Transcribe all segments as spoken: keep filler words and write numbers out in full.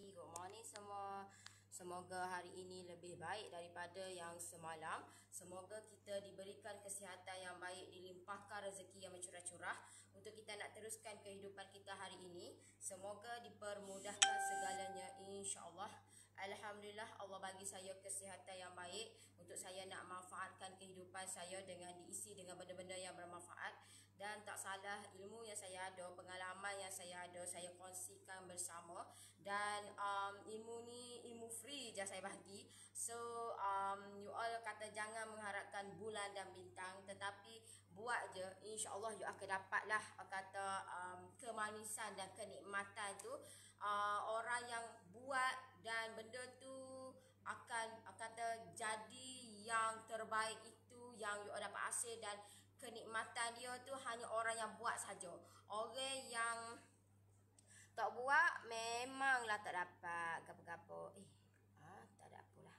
pagi, good morning semua. Semoga hari ini lebih baik daripada yang semalam. Semoga kita diberikan kesihatan yang baik, dilimpahkan rezeki yang mencurah-curah untuk kita nak teruskan kehidupan kita hari ini. Semoga dipermudahkan segalanya, insya-Allah. Alhamdulillah, Allah bagi saya kesihatan yang baik untuk saya nak manfaatkan kehidupan saya dengan diisi dengan benda-benda yang bermanfaat. Dan tak salah, ilmu yang saya ada, pengalaman yang saya ada, saya kongsikan bersama. Dan um, ilmu ni ilmu free je saya bagi. So um, you all kata jangan mengharapkan bulan dan bintang, tetapi buat je, insya-Allah you akan dapatlah kata um, kemanisan dan kenikmatan tu. Uh, orang yang buat dan benda tu akan kata jadi yang terbaik itu yang you dapat hasil, dan kenikmatan dia tu hanya orang yang buat saja. Orang yang tak buat memanglah tak dapat gapo-gapo. Eh, ah, tak ada apalah.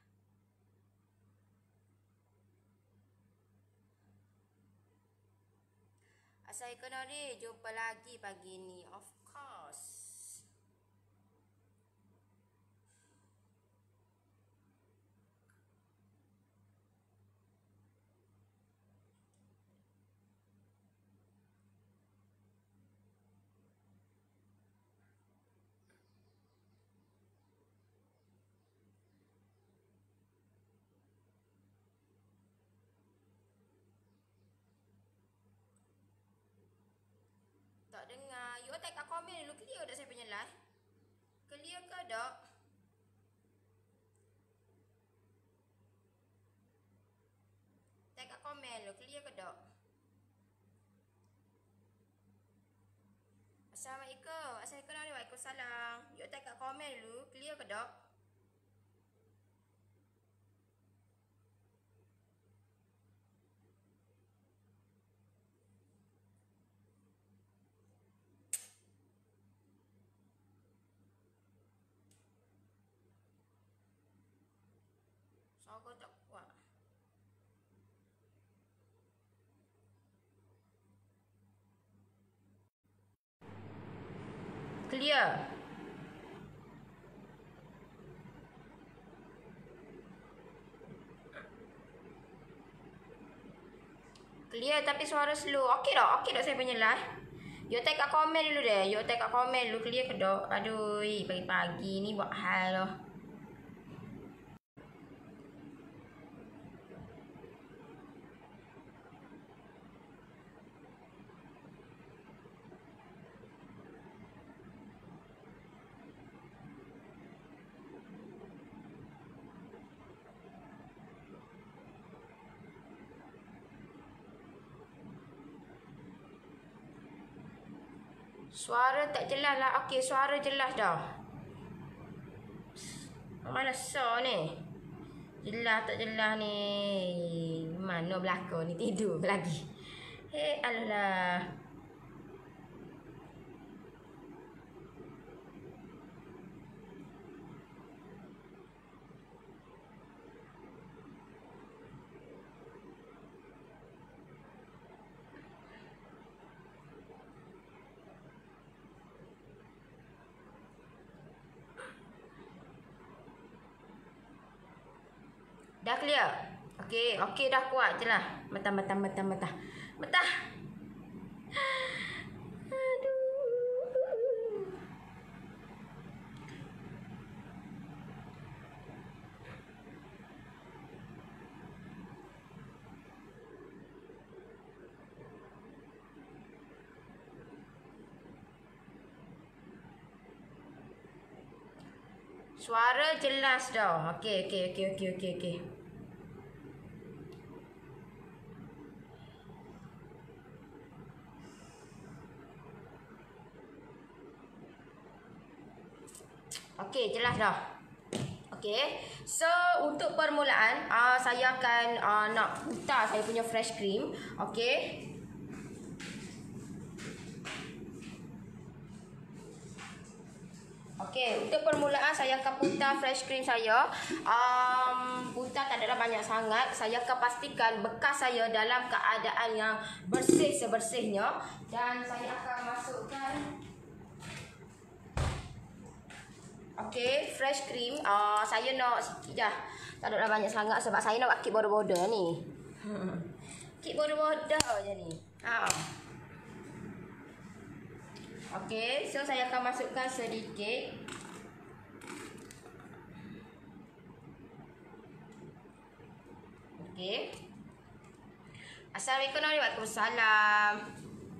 Assalamualaikum, jumpa lagi pagi ni. Of course. Tak dengar. You type kat komen dulu. Clear tak saya punya live? Clear ke tak? Type kat komen dulu. Clear ke tak? Assalamualaikum. Assalamualaikum. Waalaikumsalam. You type kat komen dulu. Clear ke tak? Suara tak kuat. Clear. Clear tapi suara slow. Okey tak? Okey tak saya punya live? You type kat komen dulu deh. You type kat komen dulu. Clear ke tak? Aduh, pagi-pagi ni buat hal lah. Suara tak jelas lah. Okey, suara jelas dah. Mana so ni? Jelas tak jelas ni? Mana belakang ni? Tidur lagi. Hei, alah. Dah clear? Okey, okey dah kuat je lah. Metah, metah, metah, metah. Metah. Aduh. Suara jelas dah. Okey, okey, okey, okey, okey, okey. Okey, jelas dah. Okey. So, untuk permulaan, uh, saya akan uh, nak putar saya punya fresh cream. Okey. Okey, untuk permulaan saya akan putar fresh cream saya. Um, putar tak adalah banyak sangat. Saya akan pastikan bekas saya dalam keadaan yang bersih sebersihnya. Dan dan saya akan masukkan, Okey, fresh cream. Uh, saya nak sikit je. Tak ada banyak sangat sebab saya nak buat kek border-border ni. Hmm. Kek border-border je ni. Ha. Okey, so saya akan masukkan sedikit. Okey. Assalamualaikum warahmatullahi wabarakatuh.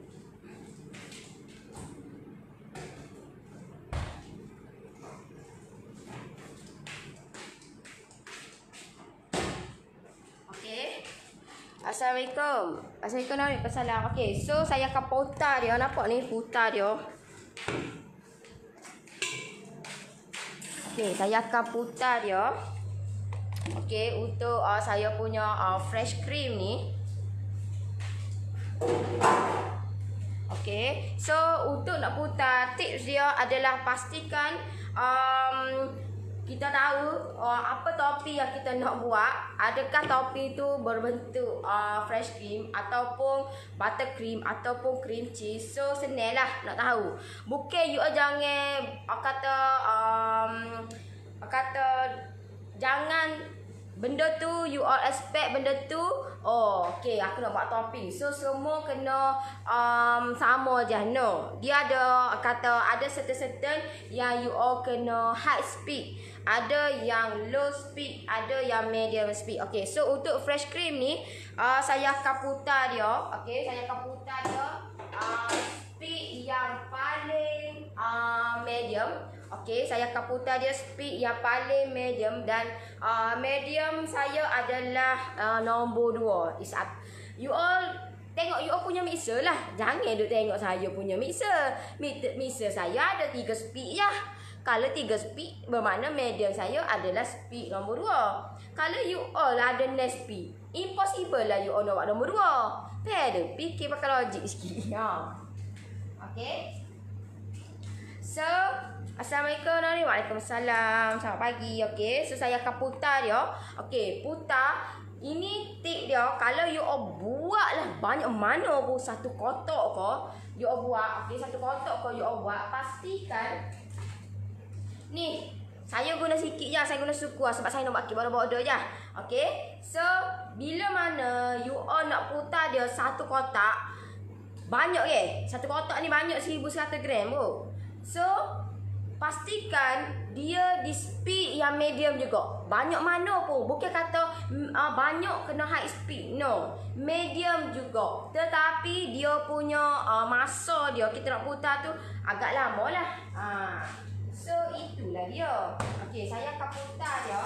Assalamualaikum. Assalamualaikum warahmatullahi wabarakatuh. Okey, so saya akan putar dia. Nampak ni putar dia. Okey, saya akan putar dia. Okey, untuk uh, saya punya uh, fresh cream ni. Okey, so untuk nak putar, tips dia adalah pastikan um, kita tahu uh, apa topi yang kita nak buat. Adakah topi itu berbentuk uh, fresh cream ataupun buttercream ataupun cream cheese. So senang lah nak tahu. Bukan you jangan uh, kata um, kata jangan benda tu you all expect benda tu. Oh, okay, aku nak buat topping. So semua kena um, sama je. No, dia ada kata ada certain-certain yang you all kena high speed, ada yang low speed, ada yang medium speed. Okay, so untuk fresh cream ni uh, saya akan putar dia. Okay, saya akan putar dia uh, speed yang paling uh, medium. Okey, saya akan putar dia speed yang paling medium dan uh, medium saya adalah uh, nombor dua. Is up. You all tengok you all punya mixer lah. Jangan duk tengok saya punya mixer. Mixer saya ada tiga speed ya. Kalau tiga speed bermakna medium saya adalah speed nombor dua. Kalau you all ada next speed, impossible lah you all nak buat nombor dua. Pada fikir pakai logik sikit. Ha. Okey. So, Assalamualaikum warahmatullahi wabarakatuh. Selamat pagi. Okey, so saya akan putar dia. Okey, putar. Ini tip dia. Kalau you all buatlah banyak mana pun satu kotak ke, you all buat. Okey, satu kotak ke you all buat, pastikan ni saya guna sikit je, saya guna suku sebab saya nak buat kek border-border je. Okey. So, bila mana you all nak putar dia satu kotak, banyak ke? Satu kotak ni banyak seribu seratus gram tu. So, pastikan dia di speed yang medium juga. Banyak mana pun. Bukan kata uh, banyak kena high speed. No. Medium juga. Tetapi dia punya uh, masa dia kita nak putar tu agak lama lah. Uh. So, itulah dia. Okey, saya akan putar dia.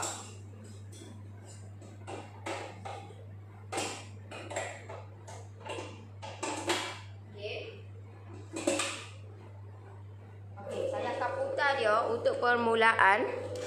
Dia untuk permulaan.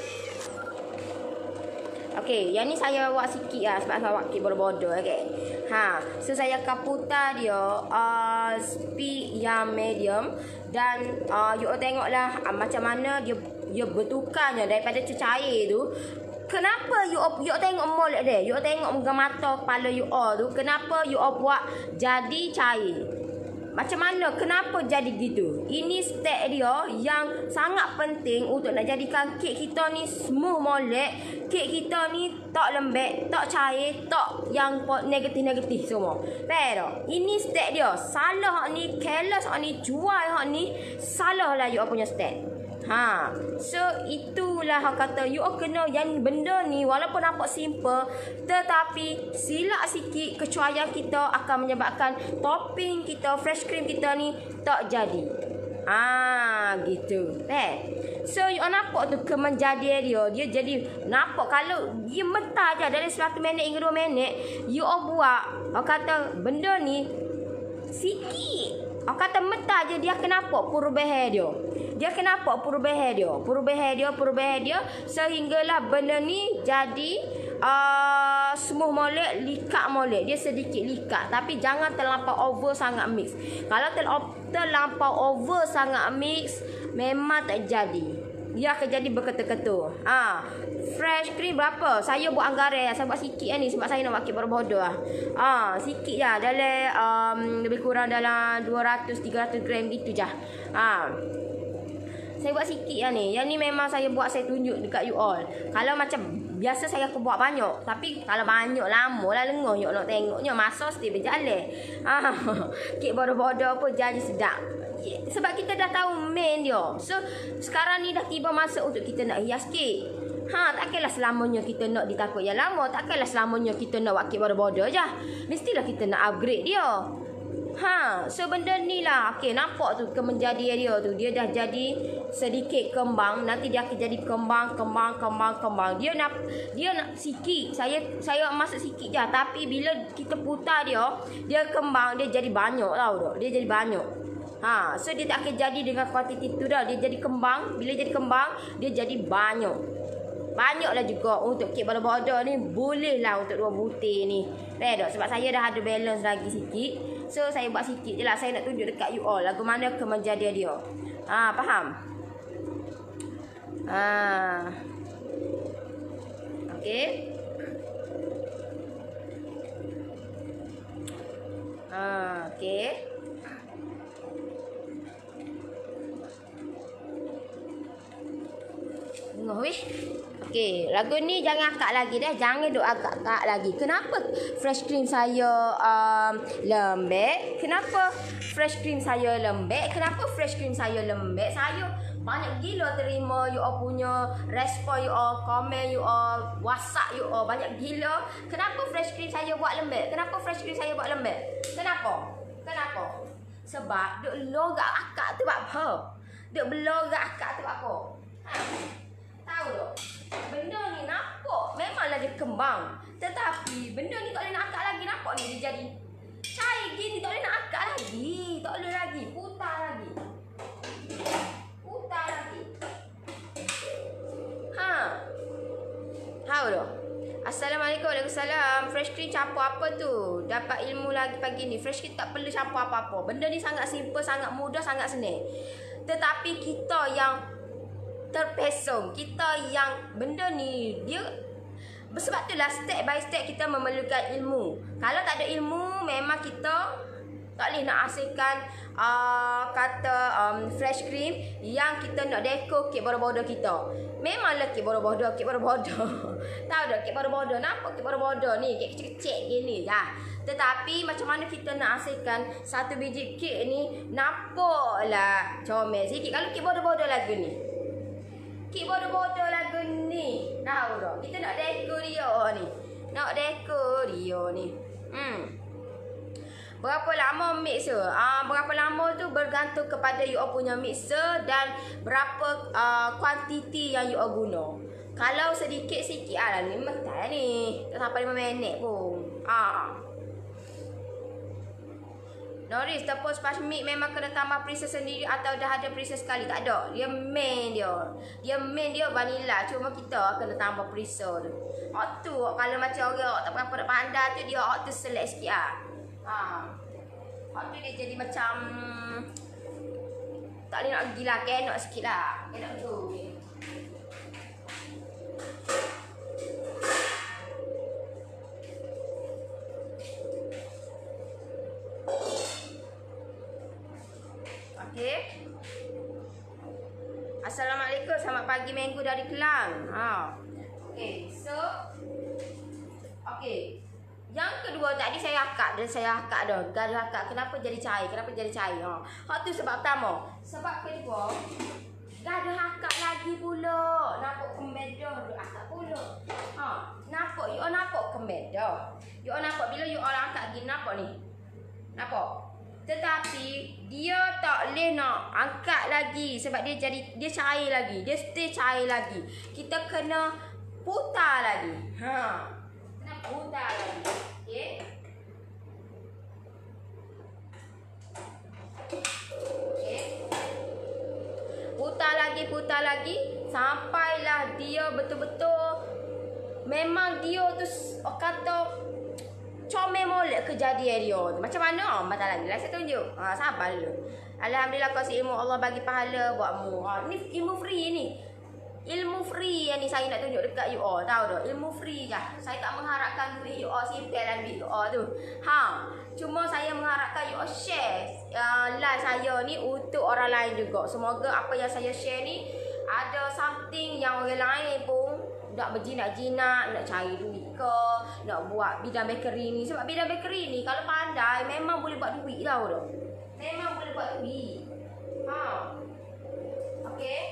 Okey, yang ni saya buat sikit lah sebab saya buat kek border-border. Okey. Ha, so saya akan putar dia uh, speed yang medium dan uh, you all tengoklah uh, macam mana dia dia bertukarnya daripada cecair tu. Kenapa you all, you all tengok molek dia? You all tengok muka mata kepala you all tu, kenapa you all buat jadi cair? Macam mana? Kenapa jadi gitu? Ini step dia yang sangat penting untuk nak jadikan kek kita ni smooth molek. Kek kita ni tak lembek, tak cair, tak yang negatif-negatif semua. Pero ini step dia. Salah hak ni, careless hak ni, jual hak ni, salah lah you all punya step. Ha, so itulah hak kata you all kena yang benda ni walaupun nampak simple tetapi silap sikit kecuaian kita akan menyebabkan topping kita, fresh cream kita ni tak jadi. Ah, gitu. Eh. So you all nampak tu kemenjadian dia. Dia jadi nampak kalau dia mentah je dari seratus minit hingga dua minit you all buat. Hak kata benda ni sikit. Hak kata mentah je dia kenapa perubahan dia. Dia kenapa perubahan dia? Perubahan dia, perubahan dia sehinggalah benda ni jadi uh, smooth molek, likat molek. Dia sedikit likat tapi jangan terlampau over sangat mix. Kalau terlampau over sangat mix memang tak jadi. Dia akan jadi berketul-ketul. Ah, fresh cream berapa? Saya buat anggaran, saya buat sikit lah ni sebab saya nak buat kek border-border lah. Ah, sikit je dalam um, lebih kurang dalam dua ratus tiga ratus gram gitu je. Ah. Saya buat sikit lah ni. Yang ni memang saya buat, saya tunjuk dekat you all. Kalau macam biasa saya akan buat banyak. Tapi kalau banyak lama lah lengah you nak tengoknya. Masa mesti berjalan. Ah, kek bodoh-bodoh pun jadi sedap. Sebab kita dah tahu main dia. So sekarang ni dah tiba masa untuk kita nak hias kek. Ha, takkanlah selamanya kita nak ditakut yang lama. Takkanlah selamanya kita nak buat kek bodoh-bodoh je. Mestilah kita nak upgrade dia. Ha, so benda ni lah. Okey, nampak tu kemenjadian dia tu. Dia dah jadi sedikit kembang. Nanti dia akan jadi kembang, kembang, kembang, kembang. Dia nak dia nak sikit. Saya saya masak sikit je. Tapi bila kita putar dia, dia kembang, dia jadi banyak tau tak? Dia jadi banyak. Ha, so dia tak akan jadi dengan kuantiti tu dah. Dia jadi kembang. Bila jadi kembang, dia jadi banyak. Banyaklah juga untuk kek bodoh-bodoh ni. Boleh lah untuk dua butir ni. Faham tak? Sebab saya dah ada balance lagi sikit. So saya buat sikit je lah. Saya nak tunjuk dekat you all lagu mana kemenjadian dia. Ha, faham? Ha. Okey. Ha, okey. Tengok weh. Okey, lagu ni jangan akak lagi dah. Jangan duk akak-akak lagi. Kenapa fresh cream saya um, lembek? Kenapa fresh cream saya lembek? Kenapa fresh cream saya lembek? Saya banyak gila terima you all punya respon, you all komen, you all WhatsApp you all. Banyak gila. Kenapa fresh cream saya buat lembek? Kenapa fresh cream saya buat lembek? Kenapa? Kenapa? Sebab duk logak akak tu buat apa? Duk belogak akak tu buat apa? Ha? Tahu tak? Benda ni nampak memanglah dia kembang. Tetapi benda ni tak boleh nak akak lagi. Nampak ni dia jadi cair gini. Tak boleh nak akak lagi. Tak boleh lagi. Putar lagi. Putar lagi. Ha. Tahu tak? Assalamualaikum. Waalaikumsalam. Fresh cream campur apa tu? Dapat ilmu lagi pagi ni. Fresh cream tak perlu campur apa-apa. Benda ni sangat simple, sangat mudah, sangat senang. Tetapi kita yang terpesong, kita yang benda ni dia, sebab itulah step by step kita memerlukan ilmu. Kalau tak ada ilmu, memang kita tak boleh nak hasilkan uh, kata um, fresh cream yang kita nak dekor kek bodoh-bodoh kita. Memanglah kek bodoh-bodoh, kek bodoh-bodoh. Tahu tak kek bodoh-bodoh? Nampak kek bodoh-bodoh ni, kek kecil-kecil gini dah. Tetapi macam mana kita nak hasilkan satu biji kek ni nampaklah comel sikit. Kalau kek bodoh-bodoh lagu ni, kek bodoh-bodoh lagu ni, tahu tak? Kita nak dekor dia ni. Nak dekor dia ni. Hmm. Berapa lama mixer? Ah, berapa lama tu bergantung kepada you all punya mixer dan berapa uh, kuantiti yang you all guna. Kalau sedikit sikit ah lima minit ni. Tak sampai lima minit pun. Ah. Noris, tepung sponge mix memang kena tambah preset sendiri atau dah ada preset sekali? Tak ada. Dia main dia. Dia main dia vanilla. Cuma kita kena tambah preset tu. Hot tu kalau macam orang tak berapa nak pandai tu, dia hot tu select sikit ah. Ha. Hot tu dia jadi macam tak boleh nak gila, kenok sikit lah. Kenok tu. Okey. Assalamualaikum, selamat pagi minggu dari Kelang. Ha. Okey, so okey. Yang kedua tadi saya akak dan saya akak dah. Gaduh akak kenapa jadi cair? Kenapa jadi cair? Ha. Hak tu sebab pertama. Sebab kedua, gaduh akak lagi pula. Nampak kemedah duk akak pula. Ha, nampak you all nampak kemedah. You all nampak bila you all angkat gini nampak ni. Nampak? Tetapi dia tak boleh nak angkat lagi sebab dia jadi dia cair lagi. Dia stay cair lagi. Kita kena putar lagi. Ha. Kena putar lagi. Okey. Okey. Putar lagi, putar lagi sampailah dia betul-betul memang dia tu kata comel molek kejadian dia. Macam mana? Mata lagi lah saya tunjuk. Ha, sabar dulu. Alhamdulillah kasih ilmu Allah bagi pahala buatmu. Ha, ni ilmu free ni. ilmu free yang ni saya nak tunjuk dekat you all, tahu tak? Ilmu free je. Saya tak mengharapkan duit you all simpan dalam duit you all tu. Ha, cuma saya mengharapkan you all share uh, live saya ni untuk orang lain juga. Semoga apa yang saya share ni ada something yang orang lain pun nak berjinak-jinak, nak cari duit ke, nak buat bidang bakery ni. Sebab bidang bakery ni kalau pandai memang boleh buat duit, tahu tak? Memang boleh buat duit. Ha. Okey.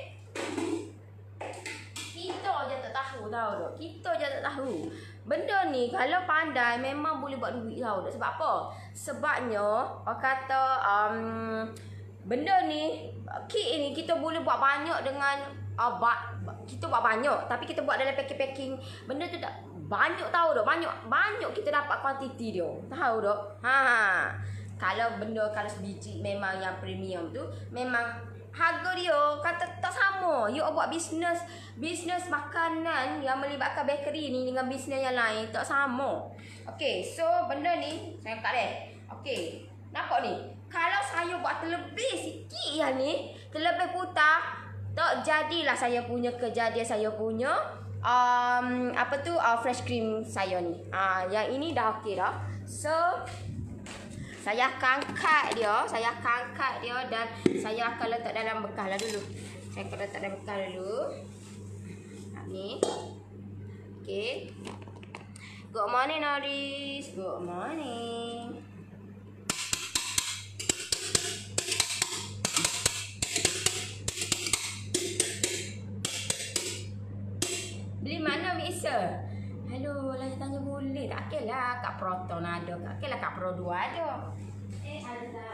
Kita je tak tahu, tahu tak? Kita je tak tahu. Benda ni kalau pandai memang boleh buat duit, tahu tak? Sebab apa? Sebabnya orang kata um, benda ni kek ni kita boleh buat banyak dengan uh, ba kita buat banyak tapi kita buat dalam packing-packing. Benda tu tak banyak, tahu tak? Banyak banyak kita dapat kuantiti dia. Tahu tak? Ha. Kalau benda kalau sebiji memang yang premium tu memang harga dia kata tak sama. You buat bisnes bisnes makanan yang melibatkan bakery ni dengan bisnes yang lain tak sama. Okey, so benda ni saya angkat deh. Okey, nampak ni? Kalau saya buat terlebih sikit yang ni, terlebih putar, tak jadilah saya punya kejadian saya punya um, apa tu uh, fresh cream saya ni. Ah, uh, yang ini dah okey dah. So saya akan cut dia, saya akan cut dia dan saya akan letak dalam bekas lah dulu. Saya akan letak dalam bekas dulu. Ni. Okey. Good morning Norris. Good morning. Beli mana mixer? Hello, lah tanya boleh tak? Okey lah, kat Proton ada. Okey lah, kat Pro dua ada. Eh, ada.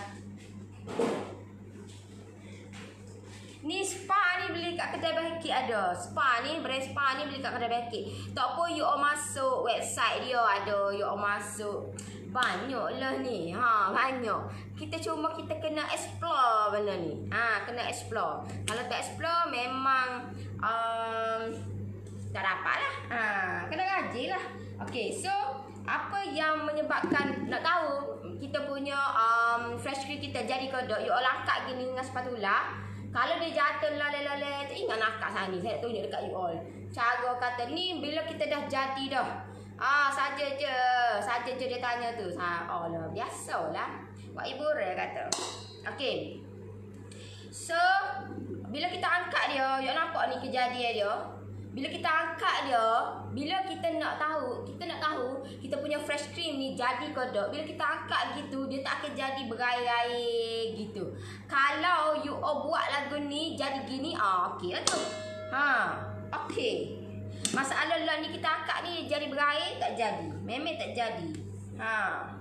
Ni spa ni beli kat kedai bakit ada. Spa ni, brand spa ni beli kat kedai bakit. Tak apa you all masuk website dia ada. You all masuk. Banyak lah ni. Ha, banyak. Kita cuma kita kena explore benda ni. Ha, kena explore. Kalau tak explore memang um, tak dapat lah. Ha, kena ngaji lah. Okey, so apa yang menyebabkan nak tahu kita punya um, fresh cream kita jadi kodok? You all angkat gini dengan spatula. Kalau dia jatuh lalai-lalai, tu ingat nak angkat sana ni. Saya nak tunjuk dekat you all. Cara kata ni bila kita dah jadi dah. Ah, saja je. Saja je dia tanya tu. Ha, oh lah, biasalah. Buat ibu re kata. Okey. So, bila kita angkat dia, you nampak ni kejadian dia. Bila kita angkat dia, bila kita nak tahu, kita nak tahu kita punya fresh cream ni jadi kodok. Bila kita angkat gitu, dia tak akan jadi berair-air gitu. Kalau you all buat lagu ni jadi gini, ah okey lah tu. Ha, okey. Masalah lah ni kita angkat ni jadi berair tak jadi. Memang tak jadi. Ha.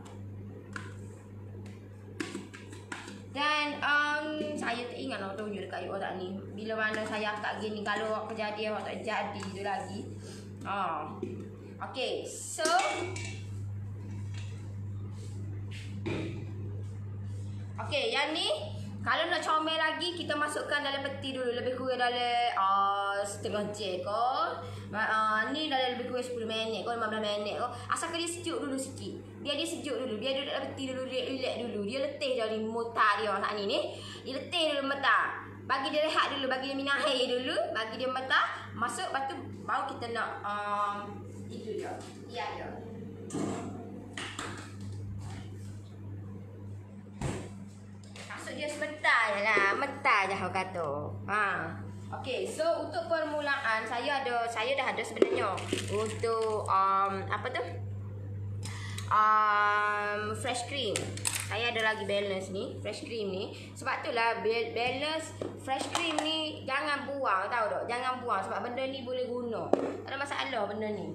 Dan um, saya tak ingat nak tunjuk dekat you all tak ni. Bila mana saya angkat gini, kalau kejadian awak tak jadi tu lagi. Ha. Okay, so okay, yang ni kalau nak comel lagi kita masukkan dalam peti dulu. Lebih kurang dalam uh, setengah jam ke. Uh, ni dalam lebih kurang sepuluh minit ke lima belas minit ke. Asalkan dia sejuk dulu sikit. Biar dia sejuk dulu. Biar dia duduk dalam peti dulu. Dia relax dulu. Dia letih dari mutar dia saat ni ni. Dia letih dulu metar. Bagi dia rehat dulu. Bagi dia minum air dulu. Bagi dia metar. Masuk. Lepas tu baru kita nak um, itu dia. Ya dia. Masuk dia sebentar je lah. Metar je aku kata. Ha. Okey, so untuk permulaan saya ada saya dah ada sebenarnya untuk um, apa tu? Um, fresh cream. Saya ada lagi balance ni, fresh cream ni. Sebab itulah balance fresh cream ni jangan buang, tahu tak? Jangan buang sebab benda ni boleh guna. Tak ada masalah benda ni.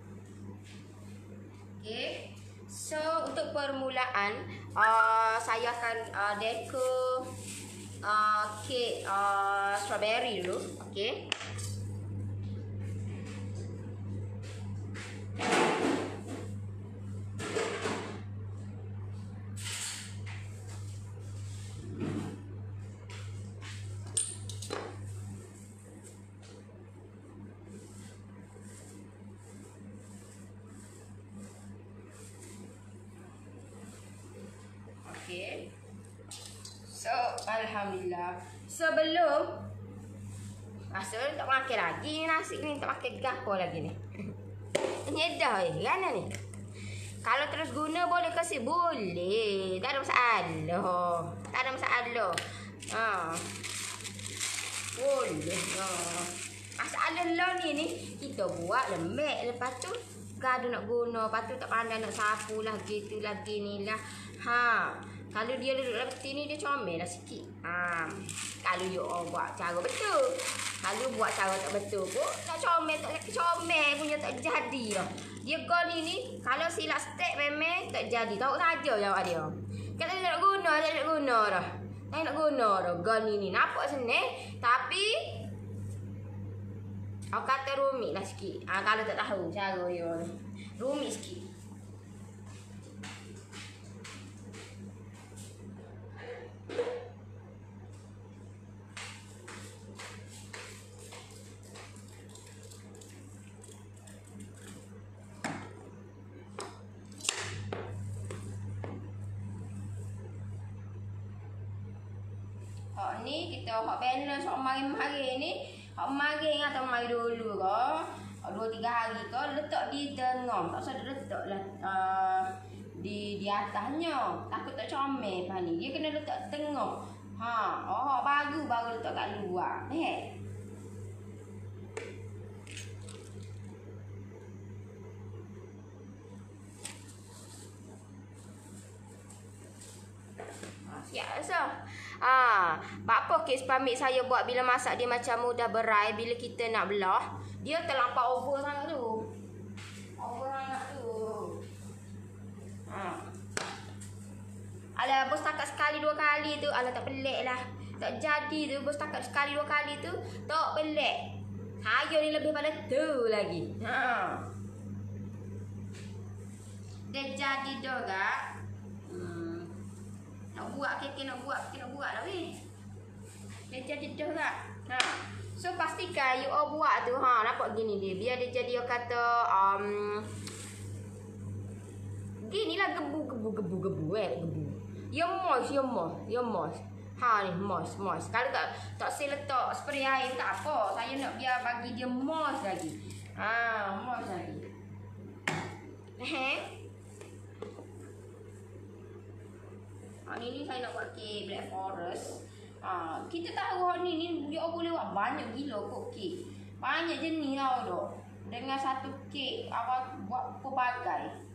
Okey. So untuk permulaan uh, saya akan uh, dekor Uh, kek uh, strawberry dulu. Okey. Okey. So, alhamdulillah. Sebelum Pasal tak makan lagi ni nasi ni, tak makan gapo lagi ni. Ini dah eh, kan ni. Kalau terus guna boleh kasih boleh. Tak ada masalah. Tak ada masalah. Ha. Boleh. Ha. Masalah lah ni ni kita buat lembek, lepas tu gaduh nak guna, lepas tu tak pandai nak sapu lagi tu lagi ni lah. Ha. Kalau dia duduk dalam peti ni dia comel lah sikit. Ha. Kalau you all buat cara betul. Kalau buat cara tak betul pun nak comel tak comel punya tak jadi lah. Dia gol ni ni kalau silap step memang tak jadi. Tahu saja jawab dia. Kata dia nak guna, dia nak guna dah. Saya nak guna dah gol ni ni. Nampak senang tapi aku kata rumit lah sikit. Ha, kalau tak tahu cara dia rumit sikit. Hak ni kita hak balance hak mari-mari ni, hak mari atau mari dulu ke, dua tiga hari ke letak di tengah. Tak usah letak lah uh, di di atasnya. Takut tak comel lepas ni. Dia kena letak tengah. Ha, oh baru baru letak kat luar. Eh. Ya, so. Ah, apa kes pamit saya buat bila masak dia macam mudah berai bila kita nak belah. Dia terlampau over sangat tu. Over sangat tu. Ha. Alah bos takat sekali dua kali tu, alah tak pelik lah. Tak jadi tu bos takat sekali dua kali tu, tak pelik. Saya ni lebih pada tu lagi. Ha. Dia jadi dah gak. Nak buat kek nak buat kek nak buat lah weh. Dia jadi dah tak? Ha. So pastikan you all buat tu ha, nampak gini dia. Biar dia jadi orang kata um ginilah gebu-gebu gebu-gebu eh gebu. Ya moist, ya moist, ya moist. Ha ni moist, moist. Kalau tak tak saya letak spray air tak apa. Saya nak biar bagi dia moist lagi. Ha, moist lagi. Eh. Ha, ni ni saya nak buat kek Black Forest. Ha, kita tahu hak ni ni dia boleh buat banyak gila kok kek. Banyak jenis tau dok. Dengan satu kek awak buat pelbagai.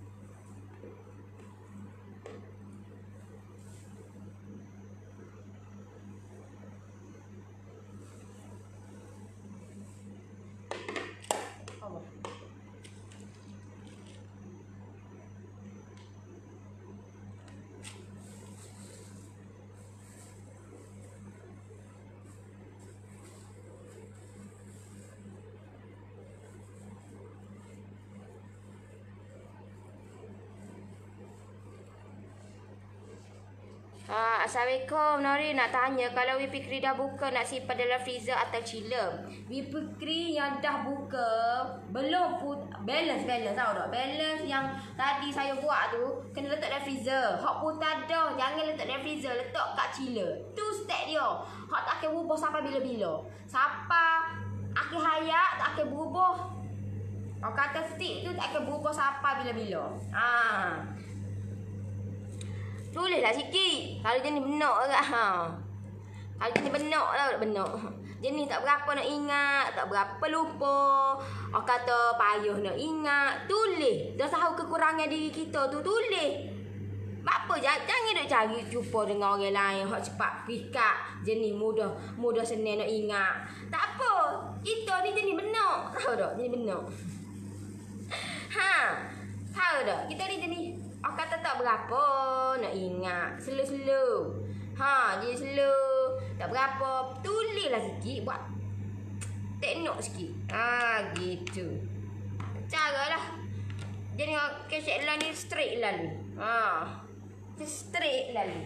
Ha, Assalamualaikum Nori, nak tanya kalau whipping cream dah buka nak simpan dalam freezer atau chiller? Whipping cream yang dah buka belum put balance balance tahu tak? Balance yang tadi saya buat tu kena letak dalam freezer. Hak pun tak ada, jangan letak dalam freezer, letak kat chiller. Tu step dia. Hak tak akan berubah sampai bila-bila. Sampai akhir hayat tak akan berubah. Hak kata stick tu tak akan berubah sampai bila-bila. Ah. Ha. Tulislah sikit. Kalau jenis benak agak ha. Kalau jenis benak tau tak benak. Jenis tak berapa nak ingat, tak berapa lupa. Orang kata payah nak ingat, tulis. Dah tahu kekurangan diri kita tu, tulis. Apa jangan, jangan nak cari jumpa dengan orang lain hak cepat pikat. Jenis mudah, mudah senang nak ingat. Tak apa. Kita ni jenis benak. Tahu tak? Jenis benak. Ha. Tahu tak? Kita ni jenis orang kata tak berapa nak ingat. Slow-slow. Ha, dia slow. Tak berapa. Tulislah sikit. Buat teknik sikit. Ha, gitu. Caralah. Jadi kesek lah ni straight lalu. Ha. Straight lalu.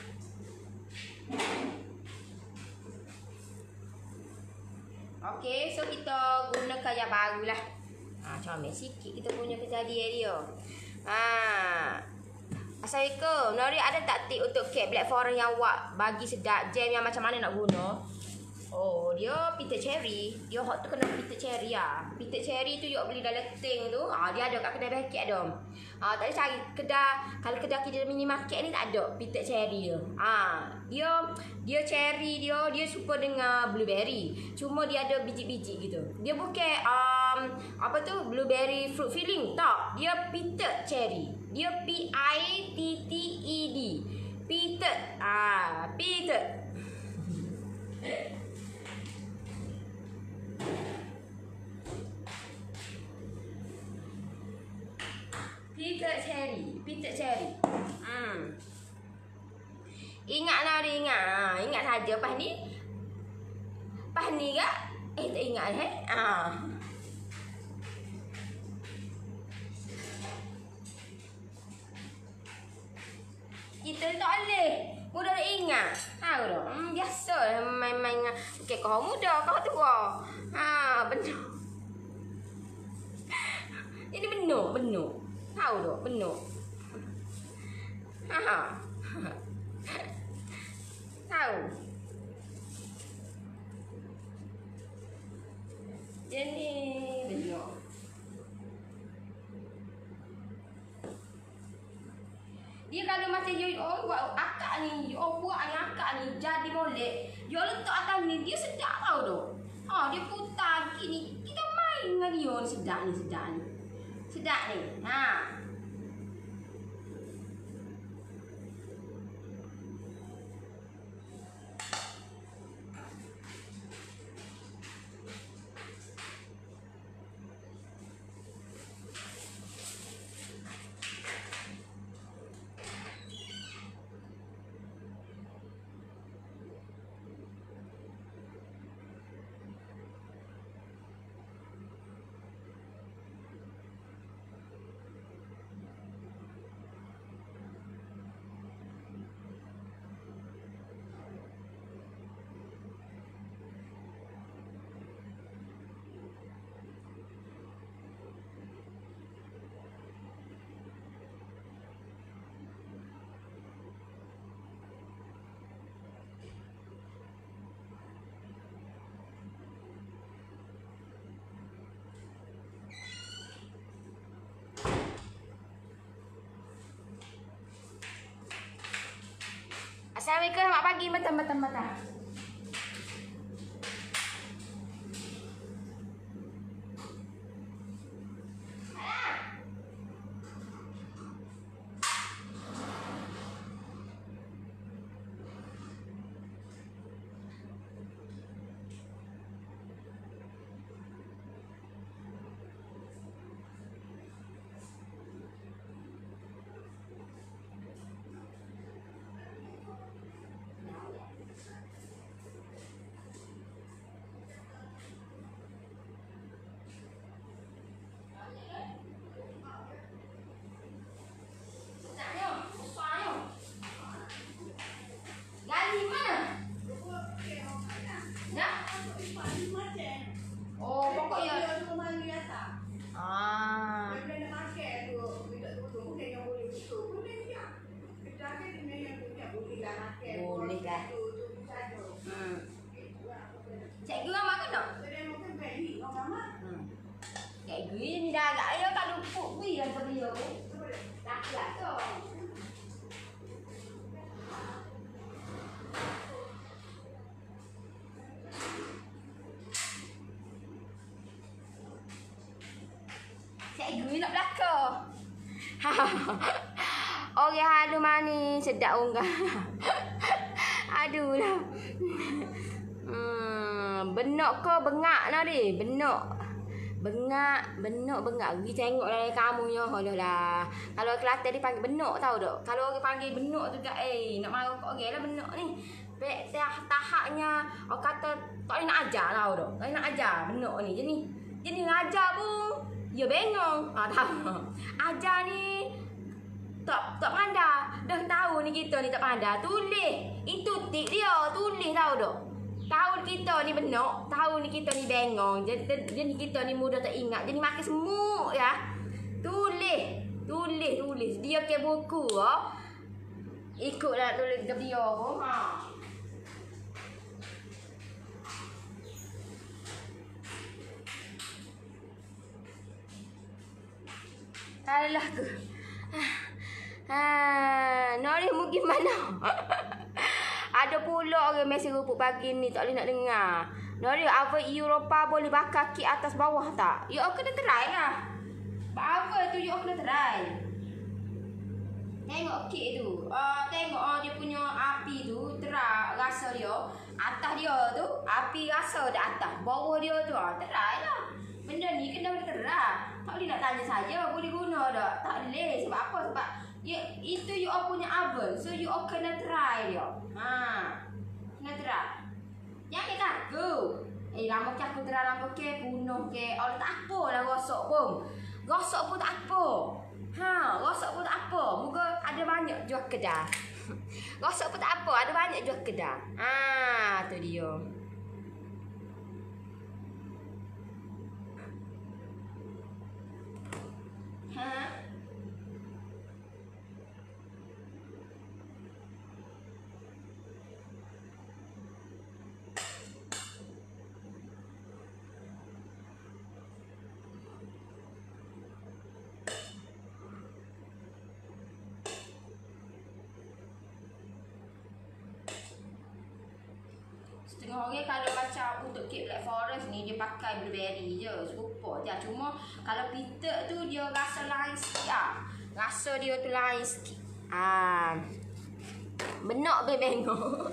Okey, so kita gunakan yang barulah. Ha, comel sikit kita punya kejadian dia. Ha. Assalamualaikum. Nori ada tak tip untuk kek Black Forest yang wak bagi sedap jam yang macam mana nak guna? Oh, dia pita cherry. Dia hot tu kena pita cherry ah. Pita cherry tu you beli dalam tin tu. Ah, dia ada kat kedai paket tu. Ah, tak ada cari kedai. Kalau kedai kita minimarket ni tak ada pita cherry tu. Ah, dia dia cherry dia dia suka dengan blueberry. Cuma dia ada biji-biji gitu. Dia bukan um, apa tu blueberry fruit filling tak. Dia pita cherry. Dia P I T T E D. Pita. Ah, pita. Pita cherry, pita cherry. Hmm. Ingat lah dia ingat. Ha, ingat saja pas ni. Pas ni ke? Eh tak ingat eh. Ah. Kita tak boleh. Mudah nak ingat. Tahu tak? Hmm, biasa main-main. Okey, kau muda, kau tua. Ha, benar. Ini benar, benar. Tahu tak? Benar. Ha. Tahu. Jadi benar. Dia kalau masa you oh, buat akak ni, you oh, buat ni akak ni jadi molek, you letak atas ni, dia sedap tau tu. Ha, dia putar gini. Kita main dengan dia ni sedap ni, sedap ni. Sedap ni. Ha. Assalamualaikum, selamat pagi, mata-mata-mata. Cikgu ramai ke tak? Hmm. Cikgu ni dah agak dia tak luput pi yang pada dia tu. Laki-laki tu. Cikgu ni nak belakang. Orang halu manis sedap orang. Aduh lah. Hmm, benok ke bengak lah dia. Benok. Bengak, benok, bengak. Pergi tengok lah kamu nya. Alah lah. Kalau Kelantan dia panggil benok tahu tak? Kalau orang panggil benok juga eh nak marah kat orang lah benok ni. Pek tahapnya orang kata tak boleh nak ajar tahu tak? Tak boleh nak ajar benok ni. Jadi jadi ngajar pun dia bengong. Ah tahu. Ajar ni tak tak pandai. Dah tahu ni kita ni tak pandai. Tulis. Itu tik dia, tulis tahu tak? Tahu kita ni benok, tahu ni kita ni bengong. Jadi, jadi kita ni mudah tak ingat. Jadi makin semuk ya. Tulis, tulis, tulis. Dia ke buku oh. Ikutlah tulis ke dia pun. Ha. Alah ke. Ha, Nori mu gimana? Ada pula orang mesej rupuk pagi ni tak boleh nak dengar. Nori, apa Eropa boleh bakar kek atas bawah tak? You kena try lah. Apa tu you kena try. Tengok kek tu. Uh, tengok uh, dia punya api tu terang rasa dia. Atas dia tu api rasa di atas. Bawah dia tu uh, try lah. Benda ni kena terang. Tak boleh nak tanya saja boleh guna tak? Tak boleh. Sebab apa? Sebab ya, itu you all punya oven. So you all kena try dia. Ha. Kena try. Jangan takut. Eh lama ke aku try lama ke bunuh ke. Oh tak apalah rosak pun. Rosak pun tak apa. Ha, rosak pun tak apa. Moga ada banyak jual kedai. Rosak pun tak apa, ada banyak jual kedai. Ha, tu dia. Ha? Setengah orang kalau macam untuk kek Black Forest ni dia pakai blueberry je, serupa je. Cuma kalau peanut tu dia rasa lain sikit ah. Rasa dia tu lain sikit. Ah. Benak be bengok.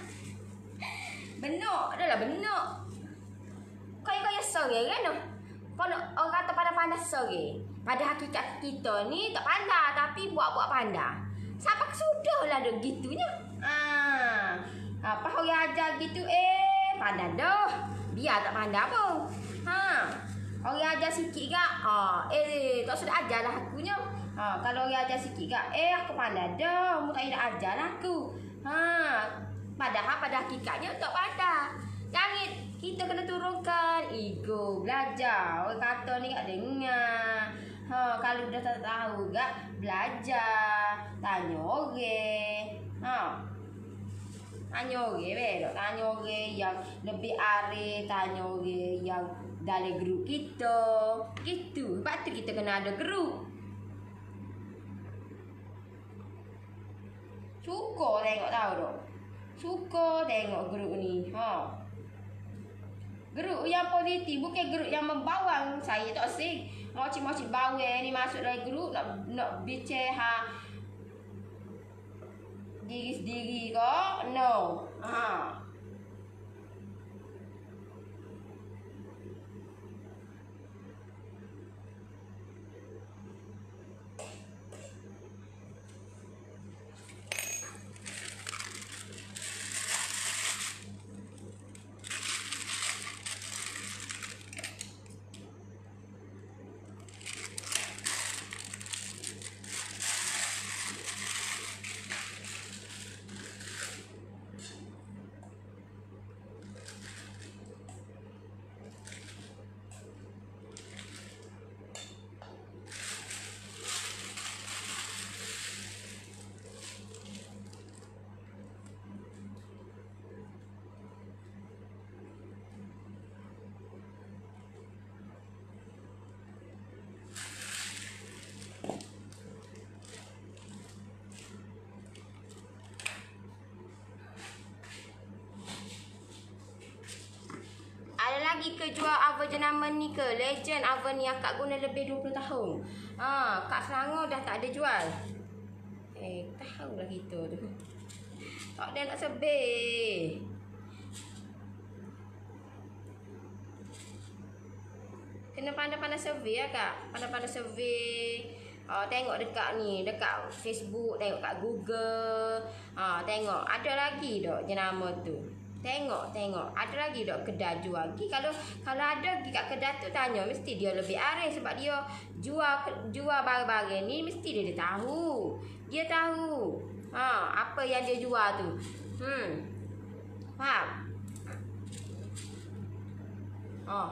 Benak adalah benak. Kaya-kaya sore kan? Kalau orang kata pandai-pandai sore. Pada hakikat kita ni tak pandai tapi buat-buat pandai. Sampai sudahlah dia gitunya. Ah. Apa orang ajar gitu eh pandai dah. Dia tak pandai apa. Ha. Orang ajar sikit gak. Ha, eh tak sudah ajarlah akunya. Ha, kalau orang ajar sikit gak, eh aku pandai dah. Mu tak nak ajarlah aku. Ha. Padahal pada hakikatnya tak pandai. Jangan kita kena turunkan ego, belajar. Orang kata ni gak dengar. Ha, kalau dah tak tahu gak belajar, tanya orang. Ha. Tanya orang weh, tanya orang yang lebih arif, tanya orang yang dalam grup kita. Gitu. Sebab tu kita kena ada grup. Suka tengok tahu tak? Suka tengok grup ni. Ha. Grup yang positif, bukan grup yang membawang. Saya tak sih. Moci-moci bawang ni masuk dalam grup nak nak bicara ha diri sendiri ke? No. Ha. Lagi ke jual oven jenama ni ke legend oven ni akak guna lebih dua puluh tahun. Ha, kat Selangor dah tak ada jual. Eh, tahulah kita tu. Tak ada nak sebeh. Kena pandai-pandai survey lah kak. Pandai-pandai survey. Uh, tengok dekat ni, dekat Facebook, tengok kat Google. Ha, tengok ada lagi tak jenama tu. Tengok, tengok. Ada lagi tak kedai jual. Gi kalau kalau ada gi kat kedai tu tanya, mesti dia lebih arif sebab dia jual jual barang-barang ni mesti dia, dia tahu. Dia tahu. Ha, apa yang dia jual tu. Hmm. Faham? Oh.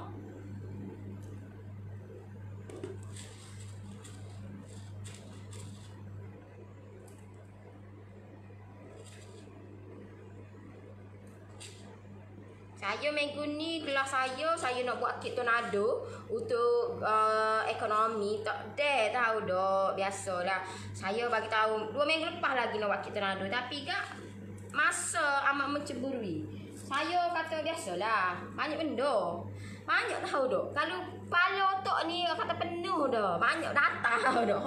Saya minggu ni kelas saya, saya nak buat kit tornado untuk uh, ekonomi. Tak deh tahu dok, biasalah. Saya bagi tahu dua minggu lepas lagi nak buat kit tornado, tapi kak masa amat mencemburui. Saya kata biasalah, banyak benda. Banyak tahu dok. Kalau kepala otak ni kata penuh dah, banyak data dok.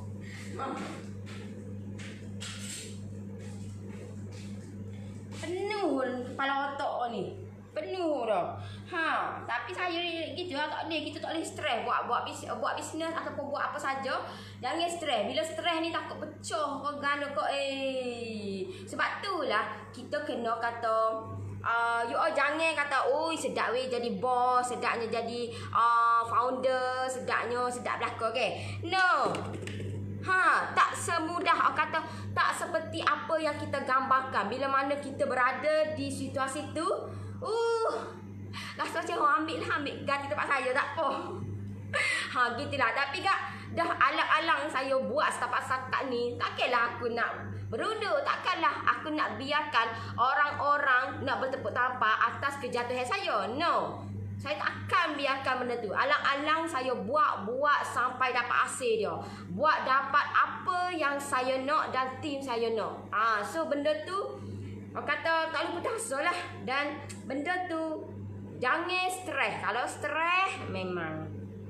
Penuh kepala otak ni. Penuh dah. Ha, tapi saya gitu lah, tak boleh, kita tak boleh stres buat buat bis, buat bisnes ataupun buat apa saja. Jangan stres. Bila stres ni takut pecah kau gana kau eh. Sebab itulah kita kena kata uh, you all jangan kata oi sedap weh jadi bos, sedapnya jadi uh, founder, sedapnya sedap belaka okey. No. Ha, tak semudah kata, tak seperti apa yang kita gambarkan. Bila mana kita berada di situasi tu, uh, rasa macam orang ambil lah, ambil ganti tempat saya, tak apa. Ha, gitulah. Tapi kak, dah alang-alang saya buat setakat-setakat ni, takkanlah aku nak beruduk, takkanlah aku nak biarkan orang-orang nak bertepuk tampar atas kejatuhan saya. No. Saya tak akan biarkan benda tu. Alang-alang saya buat-buat sampai dapat hasil dia. Buat dapat apa yang saya nak dan tim saya nak. Ah, ha, so benda tu orang kata tak lupa asa lah. Dan benda tu jangan stres. Kalau stres memang.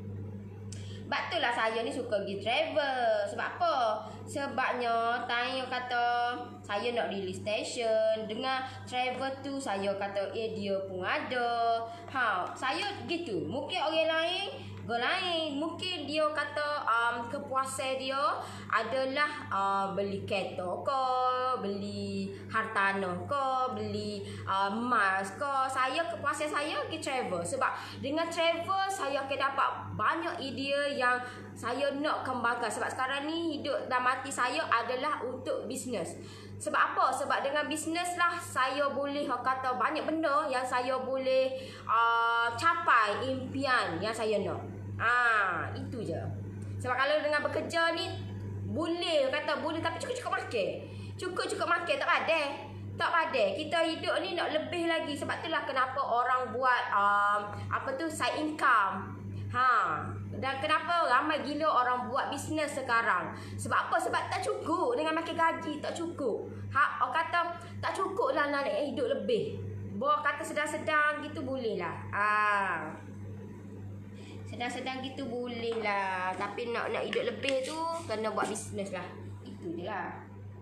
Sebab itulah saya ni suka pergi travel. Sebab apa? Sebabnya tanya kata saya nak release station. Dengar travel tu saya kata eh dia pun ada. Ha, saya gitu. Mungkin orang lain go lain. Mungkin dia kata um, kepuasan dia adalah uh, beli kereta ke, beli hartanah ke, beli uh, emas ke. Saya kepuasan saya pergi travel. Sebab dengan travel saya akan dapat banyak idea yang saya nak kembangkan. Sebab sekarang ni hidup dan mati saya adalah untuk bisnes. Sebab apa? Sebab dengan bisnes lah saya boleh kata banyak benda yang saya boleh uh, capai impian yang saya nak. Ah, itu je. Sebab kalau dengan bekerja ni boleh kata boleh, tapi cukup-cukup makan. Cukup-cukup makan tak padai. Tak padai. Kita hidup ni nak lebih lagi. Sebab itulah kenapa orang buat um, apa tu side income. Ha. Dan kenapa ramai gila orang buat bisnes sekarang? Sebab apa? Sebab tak cukup dengan makan gaji, tak cukup. Ha, orang kata tak cukup lah nak hidup lebih. Bawa kata sedang-sedang gitu boleh lah. Ah. Sedang-sedang gitu boleh lah. Tapi nak nak hidup lebih tu kena buat bisnes lah. Itu je lah.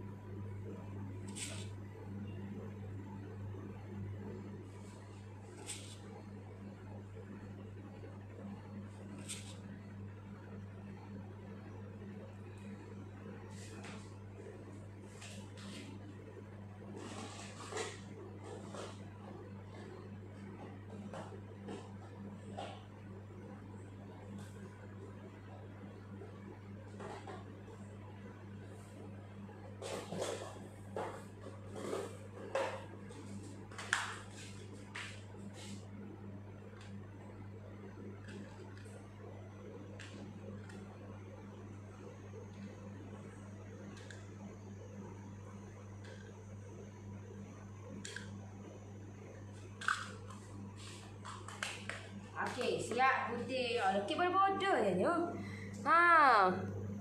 Okey, siap putih. Oh, okey bodoh je nyo. Ha.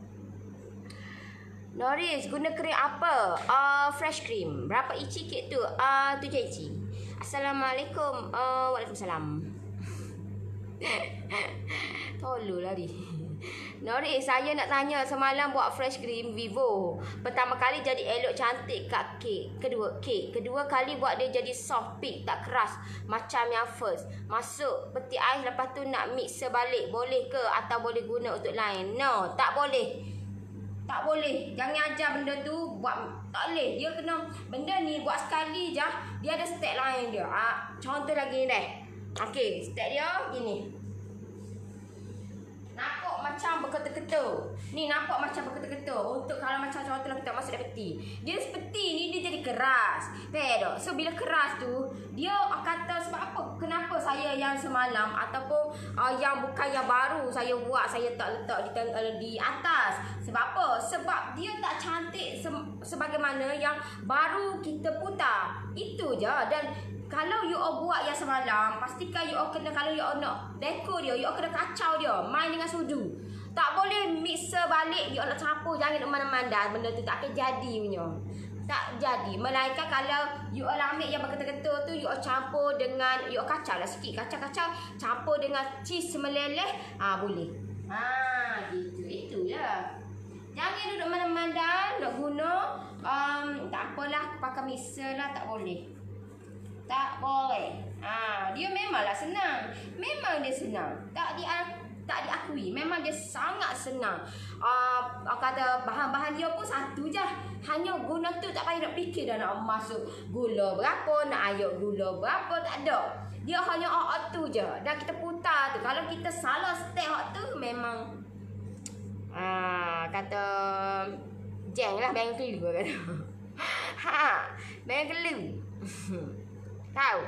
Noris, guna krim apa? Uh, fresh cream. Berapa inci kek tu? Uh, tujuh inci. Assalamualaikum. Uh, Waalaikumsalam. Tolonglah ni. Noris, saya nak tanya, semalam buat fresh cream Vivo. Pertama kali jadi elok cantik kat kek. Kedua kek. Kedua kali buat dia jadi soft peak, tak keras macam yang first. Masuk peti ais, lepas tu nak mix sebalik. Boleh ke atau boleh guna untuk lain? No, tak boleh. Tak boleh. Jangan ajar benda tu buat, tak boleh. Dia kena benda ni buat sekali je. Dia ada step lain dia. Ah, contoh lagi ni deh. Okey, step dia gini. Nampak macam berketul-ketul. Ni nampak macam berketul-ketul. Untuk kalau macam contoh kita masuk dalam peti. Dia peti ni dia jadi keras. Faham tak? So bila keras tu, dia kata sebab apa? Kenapa saya yang semalam ataupun uh, yang bukan yang baru saya buat, saya tak letak di, uh, di atas. Sebab apa? Sebab dia tak cantik se sebagaimana yang baru kita putar. Itu je. Dan kalau you all buat yang semalam, pastikan you all kena, kalau you all nak dekor dia, you all kena kacau dia, main dengan sudu. Tak boleh mixer balik, you all nak campur, jangan mana-mana, benda tu tak akan jadi punya. Tak jadi. Melainkan kalau you all ambil yang berketul-ketul tu, you all campur dengan, you all kacau lah sikit, kacau-kacau, campur dengan cheese meleleh, ah boleh. Ah gitu, itulah. Jangan duduk mana-mana nak guna, um, tak apalah, pakai mixer lah, tak boleh. Tak boleh. Ah, dia memanglah senang. Memang dia senang. Tak di tak diakui. Memang dia sangat senang. Ah, uh, kata bahan-bahan dia pun satu je. Hanya guna tu tak payah nak fikir dah nak masuk gula berapa, nak air gula berapa, tak ada. Dia hanya hak tu je. Dan kita putar tu. Kalau kita salah step hak tu memang ah, kata jeng lah bang kelu kata. Ha, bang kelu. Tahu?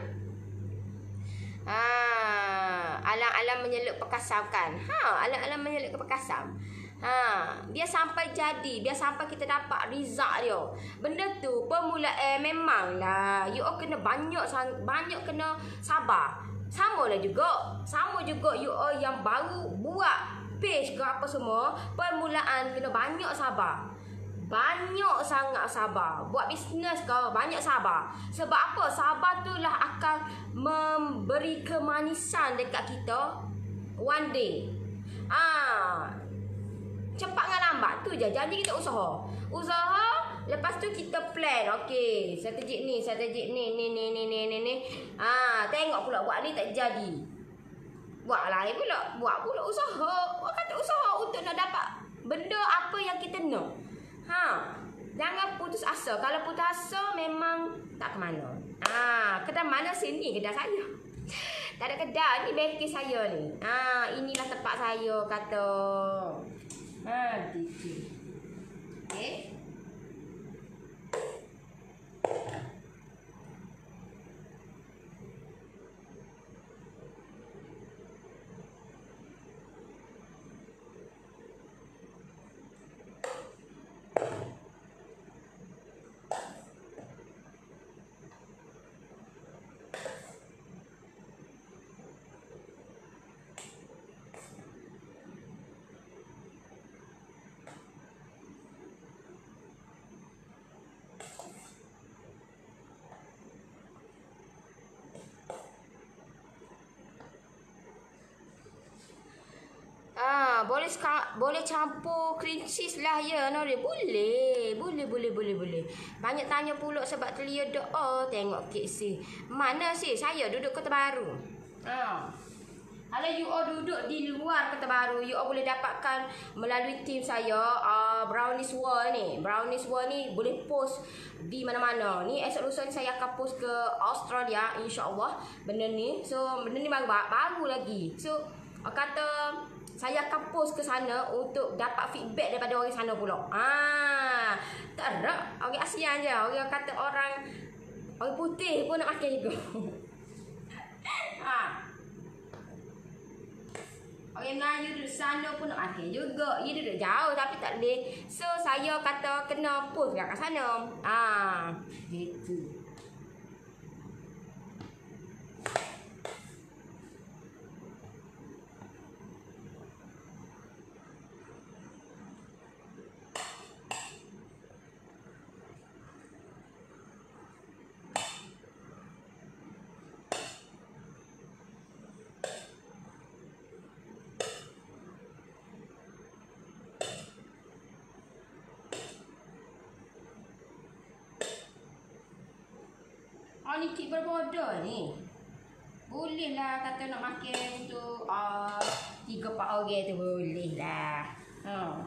Ha, alam-alam menyeluk perkasam kan? Ha, alam-alam menyeluk perkasam. Ha, dia sampai jadi, dia sampai kita dapat result dia. Benda tu permulaan eh, memanglah you all kena banyak banyak kena sabar. Sama lah juga. Sama juga you all yang baru buat page ke apa semua, permulaan kena banyak sabar. Banyak sangat sabar. Buat bisnes kau banyak sabar. Sebab apa? Sabar tu lah akan memberi kemanisan dekat kita one day. Ah, cepat dengan lambat tu je. Jadi kita usaha. Usaha, lepas tu kita plan. Okey, strategi ni, strategi ni, ni ni ni ni ni ni. Ah, tengok pula buat ni tak jadi. Buat lain pula, buat pula usaha. Buat kata usaha untuk nak dapat benda apa yang kita nak. Ha, jangan putus asa. Kalau putus asa memang tak ke mana. Ha, kedai mana sini? Kedai saya. Tak ada kedai ni, bengkel saya ni. Ha, inilah tempat saya kata. Ha, gitu. Okey. Ah, boleh boleh campur cream cheese lah ya, Nori. Boleh, boleh, boleh, boleh, boleh. Banyak tanya pula sebab telia doa tengok kek si. Mana sih? Saya duduk Kota Baru. Ah. Kalau you all duduk di luar Kota Baru, you all boleh dapatkan melalui tim saya, uh, Brownies World ni. Brownies World ni boleh post di mana-mana. Ni esok lusa ni saya akan post ke Australia, insya-Allah. Benda ni. So, benda ni baru baru lagi. So, kata saya akan post ke sana untuk dapat feedback daripada orang sana pula. Ah, tak ada. Orang ASEAN je. Orang kata orang orang putih pun nak makan juga. Ah. Orang Melayu duduk sana pun nak makan juga. Dia duduk jauh tapi tak boleh. So, saya kata kena post kat sana. Ah, gitu. Oh, ni kek berbodoh ni. Boleh lah kata nak makan untuk uh, tiga empat orang tu boleh lah. Ha.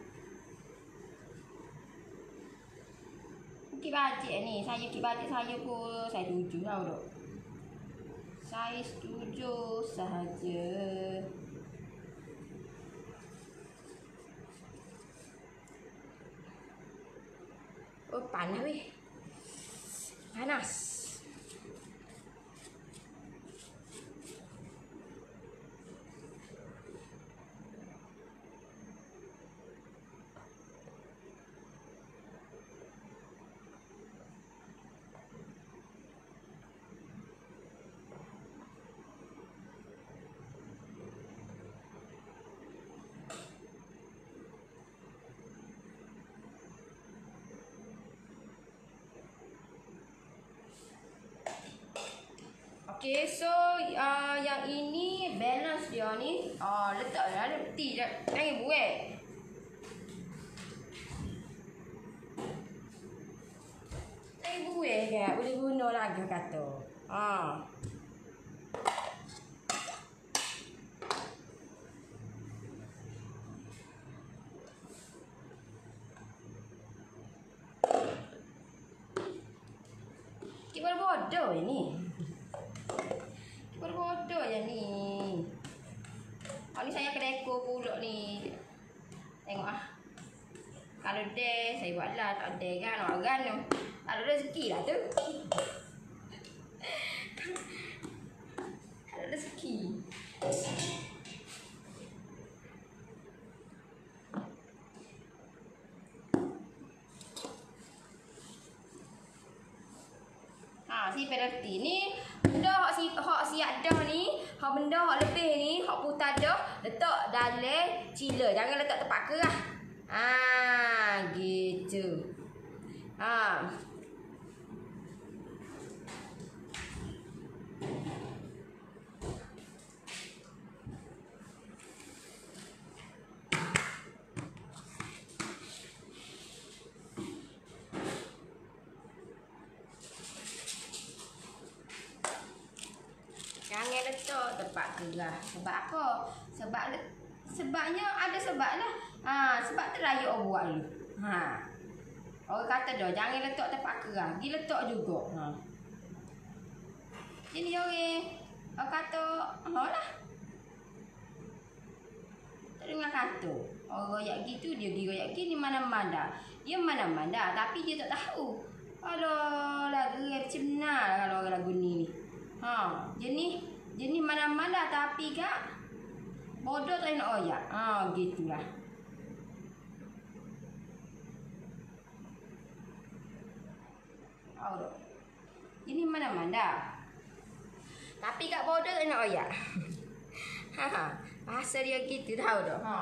Kek bajet ni. Saya kek bajet saya pun saya setuju lah duk. Saya setuju sahaja. Oh, panas weh. Panas. Okey, so uh, yang ini balance dia ni. Oh, letak dah ada peti dah. Jangan buat. Jangan buat kan. Boleh guna lagi kata. Ha. Kita bodoh ni. Kita bodoh je ni. Oh ni saya kena ekor pula ni. Tengok ah. Kalau dia saya buatlah, tak ada kan orang tu. Ada rezeki lah tu. Ada rezeki. Ha, si penalti ni benda hak si hak siap dah ni, hak benda hak lebih ni, hak putar dah, letak dalam cila. Jangan letak tempat kerah. Ha, gitu. Ha. Jangan letak tempat kerah. Sebab apa? Sebab sebabnya ada sebab lah. Ha, sebab tu raya orang buat dulu. Ha. Orang kata dah jangan letak tempat kerah. Pergi letak juga. Ha. Jadi orang orang kata, ha lah. Tak dengar kata. Orang royak gitu dia pergi royak gini mana-mana. Dia mana-mana tapi dia tak tahu. Kalau lagu macam mana kalau orang lagu ni ni. Ha, jenis jenis mana-mana tapi kak bodoh tak nak oyak. Ha, gitulah. Tahu tak? Jenis mana-mana. Tapi kak bodoh tak nak oyak. Ha, ha, bahasa dia gitu tahu tak? Ha.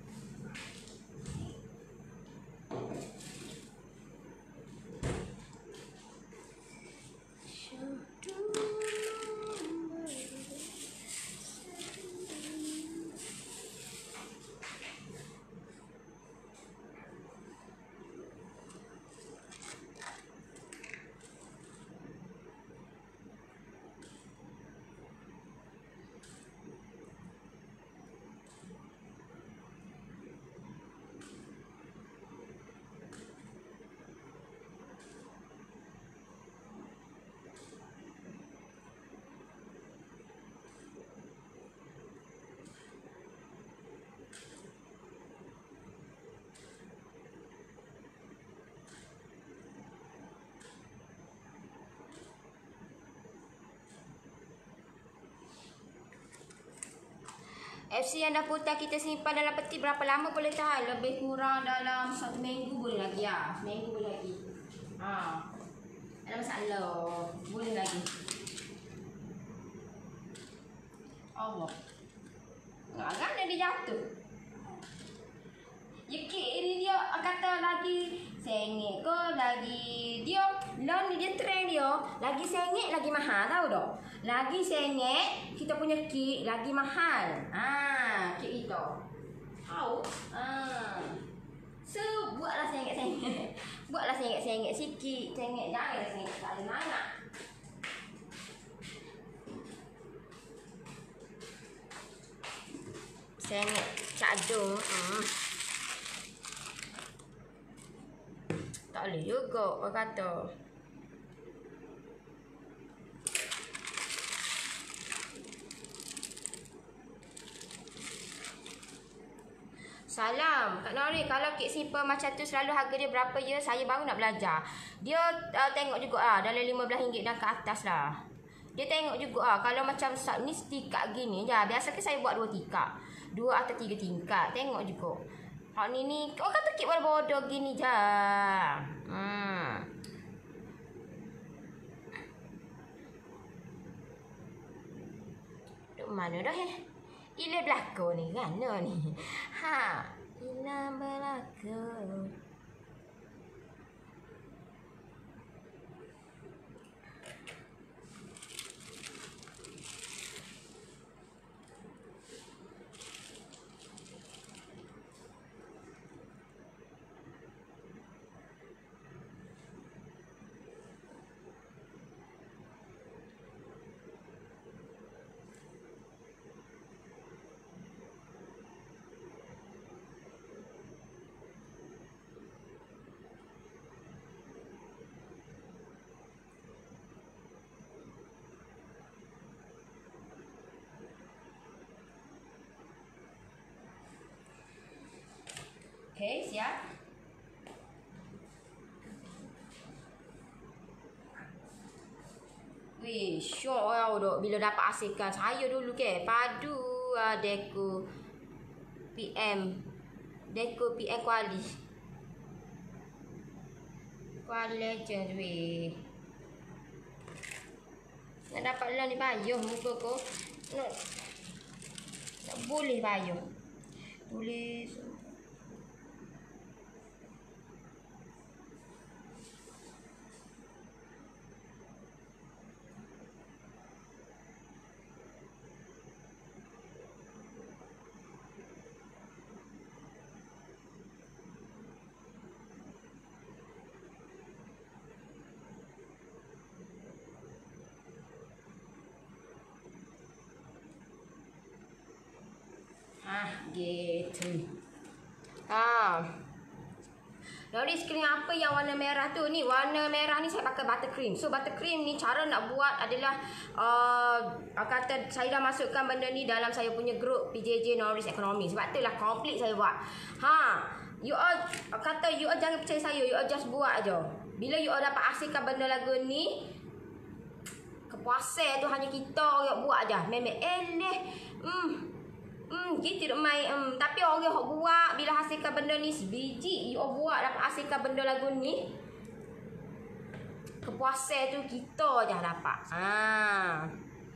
F C yang dah putar kita simpan dalam peti berapa lama boleh tahan? Lebih kurang dalam satu minggu boleh lagi ya. Seminggu boleh lagi. Ha. Ada masalah. Boleh lagi. Allah. Nak kan dia jatuh. Yekik ni dia kata lagi sengit ke lagi dia lah ni dia trend dia lagi sengit lagi mahal tahu tak? Lagi sengit kita punya kit lagi mahal. Ah, kit itu. Tahu? Ah. So buatlah sengit-sengit. Buatlah sengit-sengit sikit. Sengit jangan sengit tak ada mana. Sengit cadung. Hmm. Tak boleh juga orang kata. Salam Kak Nori, kalau kek simple macam tu selalu harga dia berapa ya? Saya baru nak belajar. Dia uh, tengok juga ah dalam lima belas ringgit dan ke atas lah. Dia tengok juga ah kalau macam ni setingkat gini je. Biasa ke saya buat dua tingkat. Dua atau tiga tingkat. Tengok juga. Hak ni ni orang kata kek bodoh gini je. Hmm. Duk mana dah eh? Ila belakang ni kan ni. Ha, ila belakang. Okey, siap. Wih, syok tau dok bila dapat hasilkan. Saya dulu ke padu uh, Deco P M. Deco P M Kuali. Kuali Legend weh. Nak dapat lah ni payuh muka ko. Nak, nak boleh payuh. Tulis. Ah, gitu. Ah. Nori skrin apa yang warna merah tu ni? Warna merah ni saya pakai buttercream. So buttercream ni cara nak buat adalah uh, kata saya dah masukkan benda ni dalam saya punya group P J J Norris Economy. Sebab tu lah complete saya buat. Ha, you all kata you all jangan percaya saya, you all just buat aja. Bila you all dapat hasilkan benda lagu ni, kepuasan tu hanya kita yang buat aja. Memang eleh. Hmm. Hmm, kita tak main. Hmm, tapi orang yang buat bila hasilkan benda ni sebiji, you buat dapat hasilkan benda lagu ni. Kepuasan tu kita je dapat. Ha.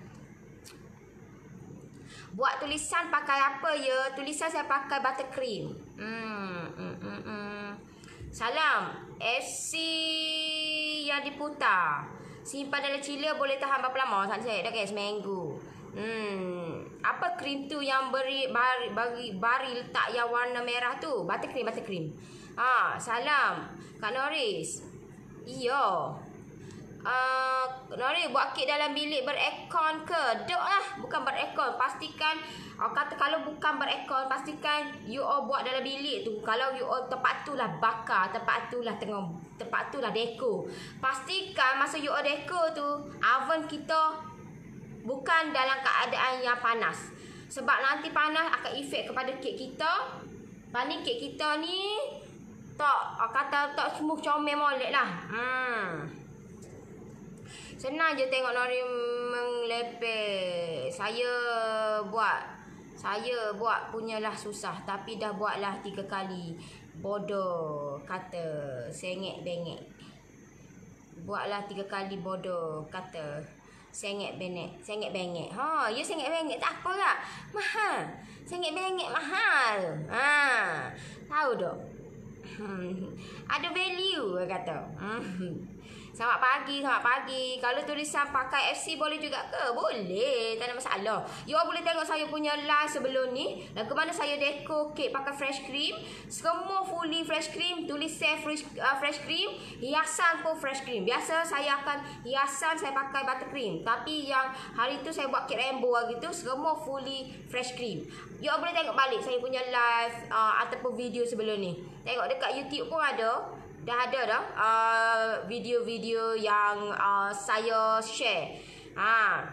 Buat tulisan pakai apa ya? Tulisan saya pakai buttercream. Hmm, hmm, hmm, hmm. Salam F C yang diputar. Simpan dalam chiller boleh tahan berapa lama? Saya dah guys, seminggu. Hmm, apa krim tu yang beri bari bagi bari letak yang warna merah tu? Buttercream, buttercream. Ha, salam Kak Norris. Iyo. Uh, Norris buat kek dalam bilik berekon ke? Dok lah, bukan berekon. Pastikan uh, kata kalau bukan berekon, pastikan you all buat dalam bilik tu. Kalau you all tempat tu lah bakar, tempat tu lah tengah, tempat tu lah deko. Pastikan masa you all deko tu oven kita bukan dalam keadaan yang panas. Sebab nanti panas akan efek kepada kek kita. Paling kek kita ni tak kata tak semua comel molek lah. Hmm. Senang je tengok Nori menglepek. Saya buat. Saya buat punyalah susah. Tapi dah buatlah tiga kali. Bodoh kata. Sengit bengek. Buatlah tiga kali bodoh kata. Sengit bengek, sengit bengek. Ha, ya sengit bengek tak apa lah. Mahal. Sengit bengek mahal. Ha, tahu tak? Hmm, ada value kata. Hmm. Selamat pagi, selamat pagi. Kalau tulisan pakai F C boleh juga ke? Boleh, tak ada masalah. You all boleh tengok saya punya live sebelum ni. Lagu mana saya deko kek pakai fresh cream. Semua fully fresh cream. Tulisan fresh, uh, fresh cream. Hiasan pun fresh cream. Biasa saya akan hiasan saya pakai buttercream. Tapi yang hari tu saya buat kek rainbow gitu. Semua fully fresh cream. You all boleh tengok balik saya punya live uh, ataupun video sebelum ni. Tengok dekat YouTube pun ada. Dah ada dah uh, video-video yang uh, saya share. Ha.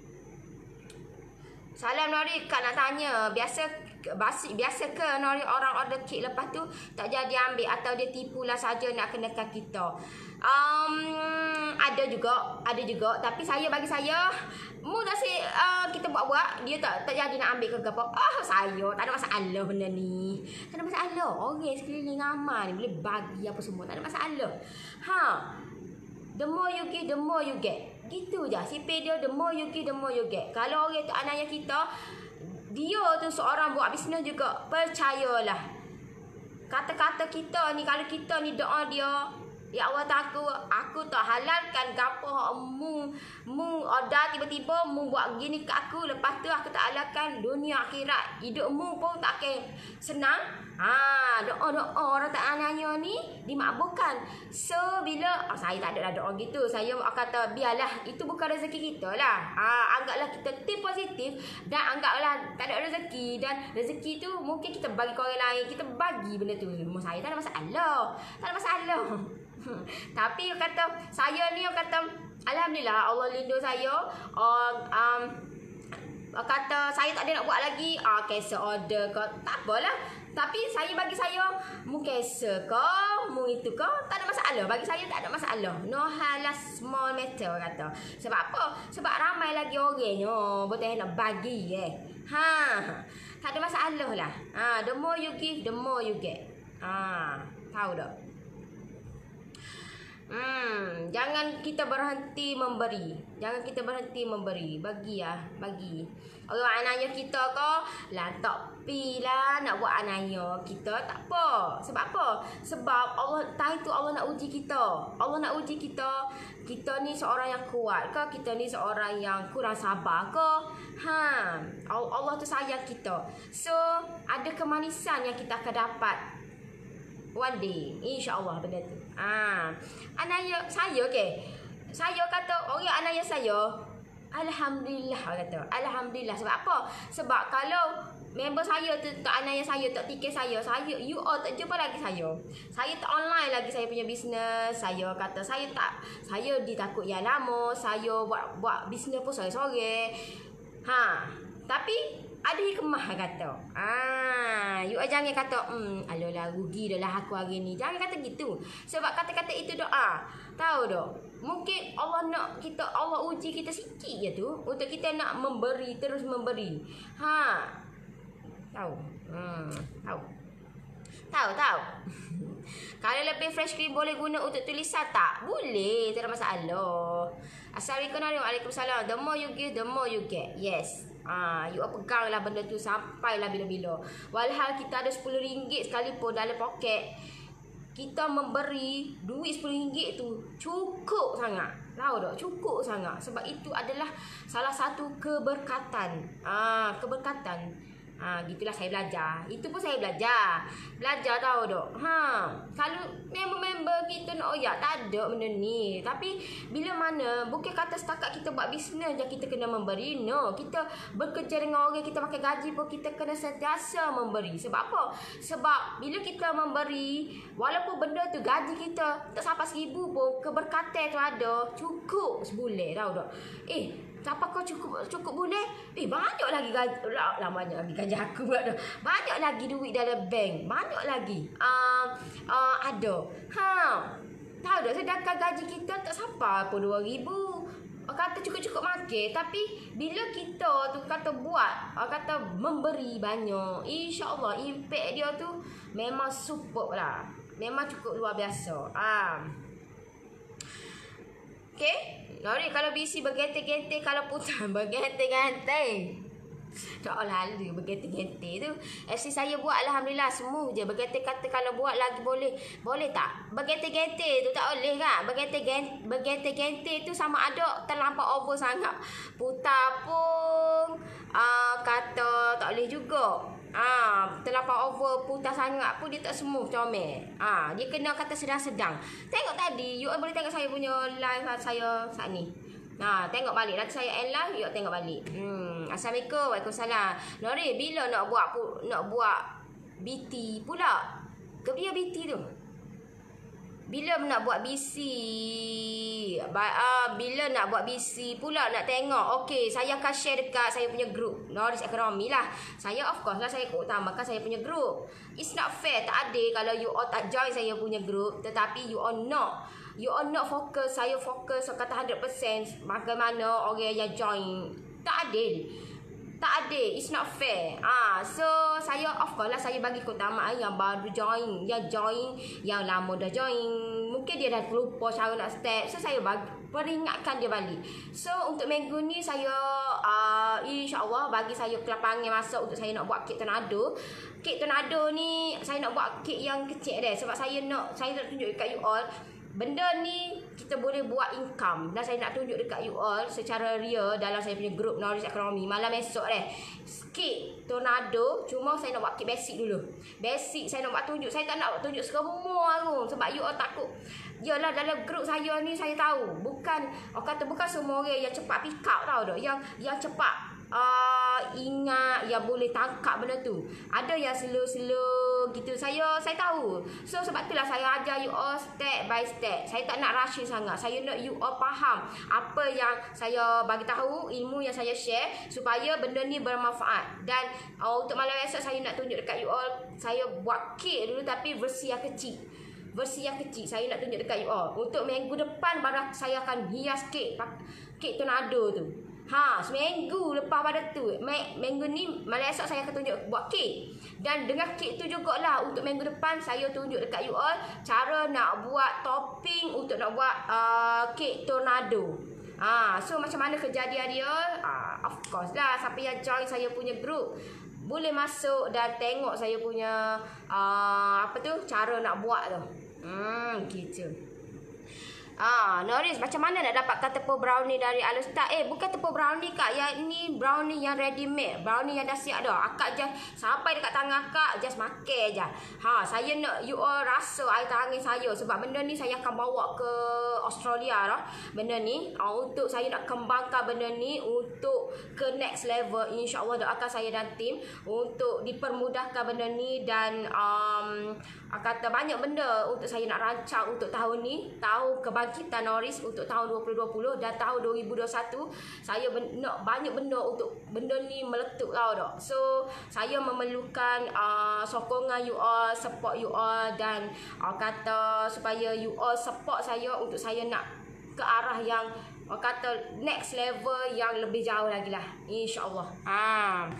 Salam Nori, Kak nak tanya, biasa basi biasa ke Nori orang order kek lepas tu tak jadi ambil atau dia tipulah saja nak kenakan kita? Um, ada juga, ada juga. Tapi saya bagi saya, mu tak si uh, kita buat-buat dia tak tak jadi nak ambil ke apa. Ah, saya tak ada masalah benda ni. Tak ada masalah. Orang sekeliling aman ni boleh bagi apa semua. Tak ada masalah. Ha. The more you give, the more you get. Gitu je. Sipir dia, the more you give, the more you get. Kalau orang tu anaknya kita, dia tu seorang buat bisnes juga. Percayalah. Kata-kata kita ni, kalau kita ni doa dia, ya Allah aku aku tak halalkan gapo mu mu order tiba-tiba mu buat gini ke aku, lepas tu aku tak halalkan dunia akhirat hidupmu pun tak akan senang. Ha, doa-doa orang tak nanya ni dimakbulkan. So bila oh, saya tak ada lah doa gitu. Saya kata biarlah itu bukan rezeki kita lah. Ha, anggaplah kita think positif dan anggaplah tak ada rezeki, dan rezeki tu mungkin kita bagi ke orang lain, kita bagi benda tu. Rumah saya tak ada masalah. Tak ada masalah. Tapi kata saya ni kata alhamdulillah Allah lindung saya. Uh, um, kata saya tak ada nak buat lagi, ah cancel order ke, tak apalah. Tapi saya bagi saya mu cancel ke, mu itu ke, tak ada masalah. Bagi saya tak ada masalah. No hal lah, small matter kata. Sebab apa? Sebab ramai lagi orangnya betul nak bagi eh. Ha, tak ada masalah lah. Ha, the more you give, the more you get. Ha, tahu tak? Hmm, jangan kita berhenti memberi. Jangan kita berhenti memberi. Bagi ya, bagi. Orang anaya kita ke, lah tak pi lah nak buat anaya kita, tak apa. Sebab apa? Sebab Allah tahu tu Allah nak uji kita. Allah nak uji kita. Kita ni seorang yang kuat ke? Kita ni seorang yang kurang sabar ke? Ha, Allah tu sayang kita. So, ada kemanisan yang kita akan dapat one day, insya-Allah benda tu. Ah, anaya saya okey. Saya kata orang anaya saya, alhamdulillah kata. Alhamdulillah sebab apa? Sebab kalau member saya tu tak anaya saya, tak tiket saya, saya you all tak jumpa lagi saya. Saya tak online lagi saya punya bisnes. Saya kata saya tak, saya ditakut yang lama, saya buat buat bisnes pun sore-sore. Ha, tapi ada hikmah kata. Ah, you jangan kata, hmm, alolah rugi dah lah aku hari ni. Jangan kata gitu. Sebab kata-kata itu doa. Tahu tak? Mungkin Allah nak kita, Allah uji kita sikit je tu untuk kita nak memberi, terus memberi. Ha. Tahu? Hmm, tahu. Tahu, tahu. Kalau lebih fresh cream boleh guna untuk tulisan tak? Boleh, tak ada masalah. Assalamualaikum warahmatullahi wabarakatuh. The more you give, the more you get. Yes. Ah, you peganglah benda tu sampailah bila-bila. Walhal kita ada sepuluh ringgit sekalipun dalam poket, kita memberi duit sepuluh ringgit tu cukup sangat. Tahu tak? Cukup sangat. Sebab itu adalah salah satu keberkatan. Ah, keberkatan. Ha, gitulah saya belajar. Itu pun saya belajar. Belajar tahu tak? Ha, kalau member-member kita nak oyak, tak ada benda ni. Tapi bila mana, bukan kata setakat kita buat bisnes je kita kena memberi. No, kita bekerja dengan orang, kita pakai gaji pun kita kena sentiasa memberi. Sebab apa? Sebab bila kita memberi, walaupun benda tu gaji kita tak sampai seribu pun, keberkatan tu ada. Cukup sebulan, tahu tak? Eh, siapa kau cukup cukup boleh? Eh, banyak lagi gaji lah, lah banyak lagi gaji aku pula dah. Banyak lagi duit dalam bank. Banyak lagi. Uh, uh, ada. Ha. Tahu tak, sedangkan gaji kita tak sampai pun dua ribu. Kata cukup-cukup makan, tapi bila kita tu kata buat, kata memberi banyak, insya-Allah impact dia tu memang superb lah. Memang cukup luar biasa. Ah. Okey. Nori kalau bisi bergente-gente, kalau putar bergente-gente. Tak lalu bergente-gente tu. F C saya buat alhamdulillah semua je. Bergente kata kalau buat lagi boleh. Boleh tak? Bergente-gente tu tak boleh kan? Bergente-gente bergente-gente tu sama ada terlampau over sangat. Putar pun uh, kata tak boleh juga. Ah, terlampau over putar sangat pun dia tak semua comel. Ah, dia kena kata sedang-sedang. Tengok tadi, you boleh tengok saya punya live saya saat ni. Nah, tengok balik nanti saya end live, you tengok balik. Hmm, Assalamualaikum, Waalaikumsalam. Nori, bila nak buat nak buat B T pula? Ke dia B T tu? Bila nak buat B C? Uh, bila nak buat B C pula nak tengok. Okey, saya akan share dekat saya punya group Knowledge Economy lah. Saya of course lah saya utamakan saya punya group. It's not fair, tak adil kalau you all tak join saya punya group, tetapi you all not you all not fokus, saya fokus so kata one hundred percent bagaimana orang yang join. Tak adil. Tak ada, it's not fair. Ah, so saya of course lah saya bagi keutamaan yang baru join, yang join, yang lama dah join. Mungkin dia dah lupa cara nak step. So saya bagi peringatkan dia balik. So untuk minggu ni saya uh, insya-Allah bagi saya kelapangan masa untuk saya nak buat kek tornado. Kek tornado ni saya nak buat kek yang kecil deh sebab saya nak saya nak tunjuk dekat you all. Benda ni kita boleh buat income dan saya nak tunjuk dekat you all secara real dalam saya punya group Knowledge Economy malam esok deh. Kek tornado, cuma saya nak buat kek basic dulu. Basic saya nak buat tunjuk. Saya tak nak tunjuk semua tu sebab you all takut. Yalah dalam group saya ni saya tahu bukan orang kata bukan semua orang yang cepat pick up tahu tak. Yang yang cepat uh, ingat, yang boleh tangkap benda tu. Ada yang slow-slow gitu. Saya saya tahu. So sebab itulah saya ajar you all step by step. Saya tak nak rushing sangat. Saya nak you all faham apa yang saya bagi tahu, ilmu yang saya share, supaya benda ni bermanfaat. Dan uh, untuk malam esok saya nak tunjuk dekat you all, saya buat kek dulu tapi versi yang kecil. Versi yang kecil saya nak tunjuk dekat you all. Untuk minggu depan baru saya akan hias kek, kek tornado tu. Ha, seminggu lepas pada tu, minggu ni malam esok saya akan tunjuk buat kek. Dan dengan kek tu jugalah untuk minggu depan saya tunjuk dekat you all cara nak buat topping untuk nak buat uh, kek tornado. Ah, ha, so macam mana kejadian dia? Ah, of course lah, siapa yang join saya punya group boleh masuk dan tengok saya punya uh, apa tu, cara nak buat tu. Hmm, gitu. Ah, Noris, macam mana nak dapatkan tepung brownie dari Alustad? Eh, bukan tepung brownie kak, yang ini brownie yang ready made, brownie yang dah siap dah. Akak just sampai dekat tangan akak, just makan je. Ha, saya nak you all rasa air tangan saya, sebab benda ni saya akan bawa ke Australia dah. Benda ni ah, untuk saya nak kembangkan benda ni untuk ke next level. InsyaAllah doakan saya dan tim untuk dipermudahkan benda ni. Dan um, kata banyak benda untuk saya nak rancang untuk tahun ni, tahun kebangkitan Noris untuk tahun dua ribu dua puluh dan tahun dua ribu dua puluh satu. Saya nak banyak benda untuk benda ni meletup tau dah. So saya memerlukan uh, sokongan you all, support you all, dan uh, kata supaya you all support saya untuk saya nak ke arah yang uh, kata next level yang lebih jauh lagi lah, insyaAllah. Ha.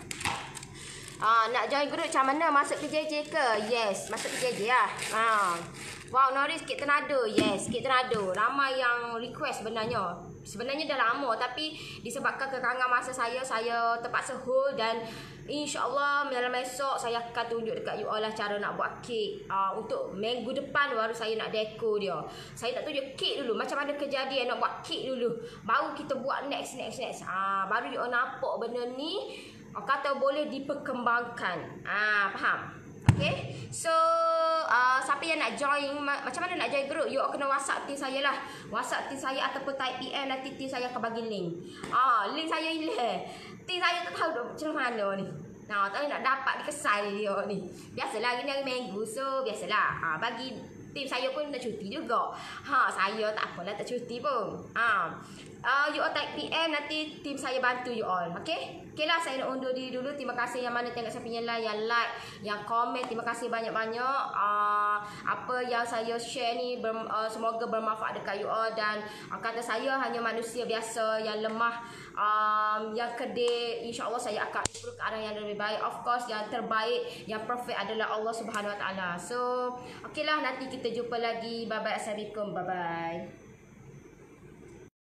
Ah, nak join group macam mana? Masuk ke J J ke? Yes, masuk ke J J lah. Ah. Wow, Noris, kek tornado. Yes, kek tornado. Ramai yang request sebenarnya. Sebenarnya dah lama, tapi disebabkan kekangan masa saya, saya terpaksa hold. Dan insyaAllah malam esok saya akan tunjuk dekat you all lah cara nak buat kek. Uh, untuk minggu depan baru saya nak dekor dia. Saya nak tunjuk kek dulu, macam mana kejadian nak buat kek dulu, baru kita buat next, next, next. Uh, baru you all nampak benda ni kata boleh diperkembangkan. Ah, faham? Okay. So uh, siapa yang nak join, ma macam mana nak join group, you kena WhatsApp team saya lah. WhatsApp team saya ataupun type P M, nanti team saya akan bagi link. Ah, link saya hilang. Team saya tak tahu dah macam mana ni. Nah, tak nak dapat dikesal dia ni. Biasalah hari ni hari Minggu, so biasalah. Ah, bagi tim saya pun nak cuti juga. Ha, saya tak apalah tak cuti pun. Ha. Uh, you all type P M, nanti tim saya bantu you all. Okay? Okay lah, saya nak undur diri dulu. Terima kasih yang mana tengok saya punya live, yang like, yang komen. Terima kasih banyak-banyak. Uh, apa yang saya share ni ber, uh, semoga bermanfaat dekat you all. Dan uh, kata saya hanya manusia biasa yang lemah, um, yang kedek. InsyaAllah saya akan improve ke arah yang lebih baik. Of course, yang terbaik, yang perfect adalah Allah Subhanahu Wa Taala. So, okay lah, nanti kita jumpa lagi. Bye-bye. Assalamualaikum. Bye-bye.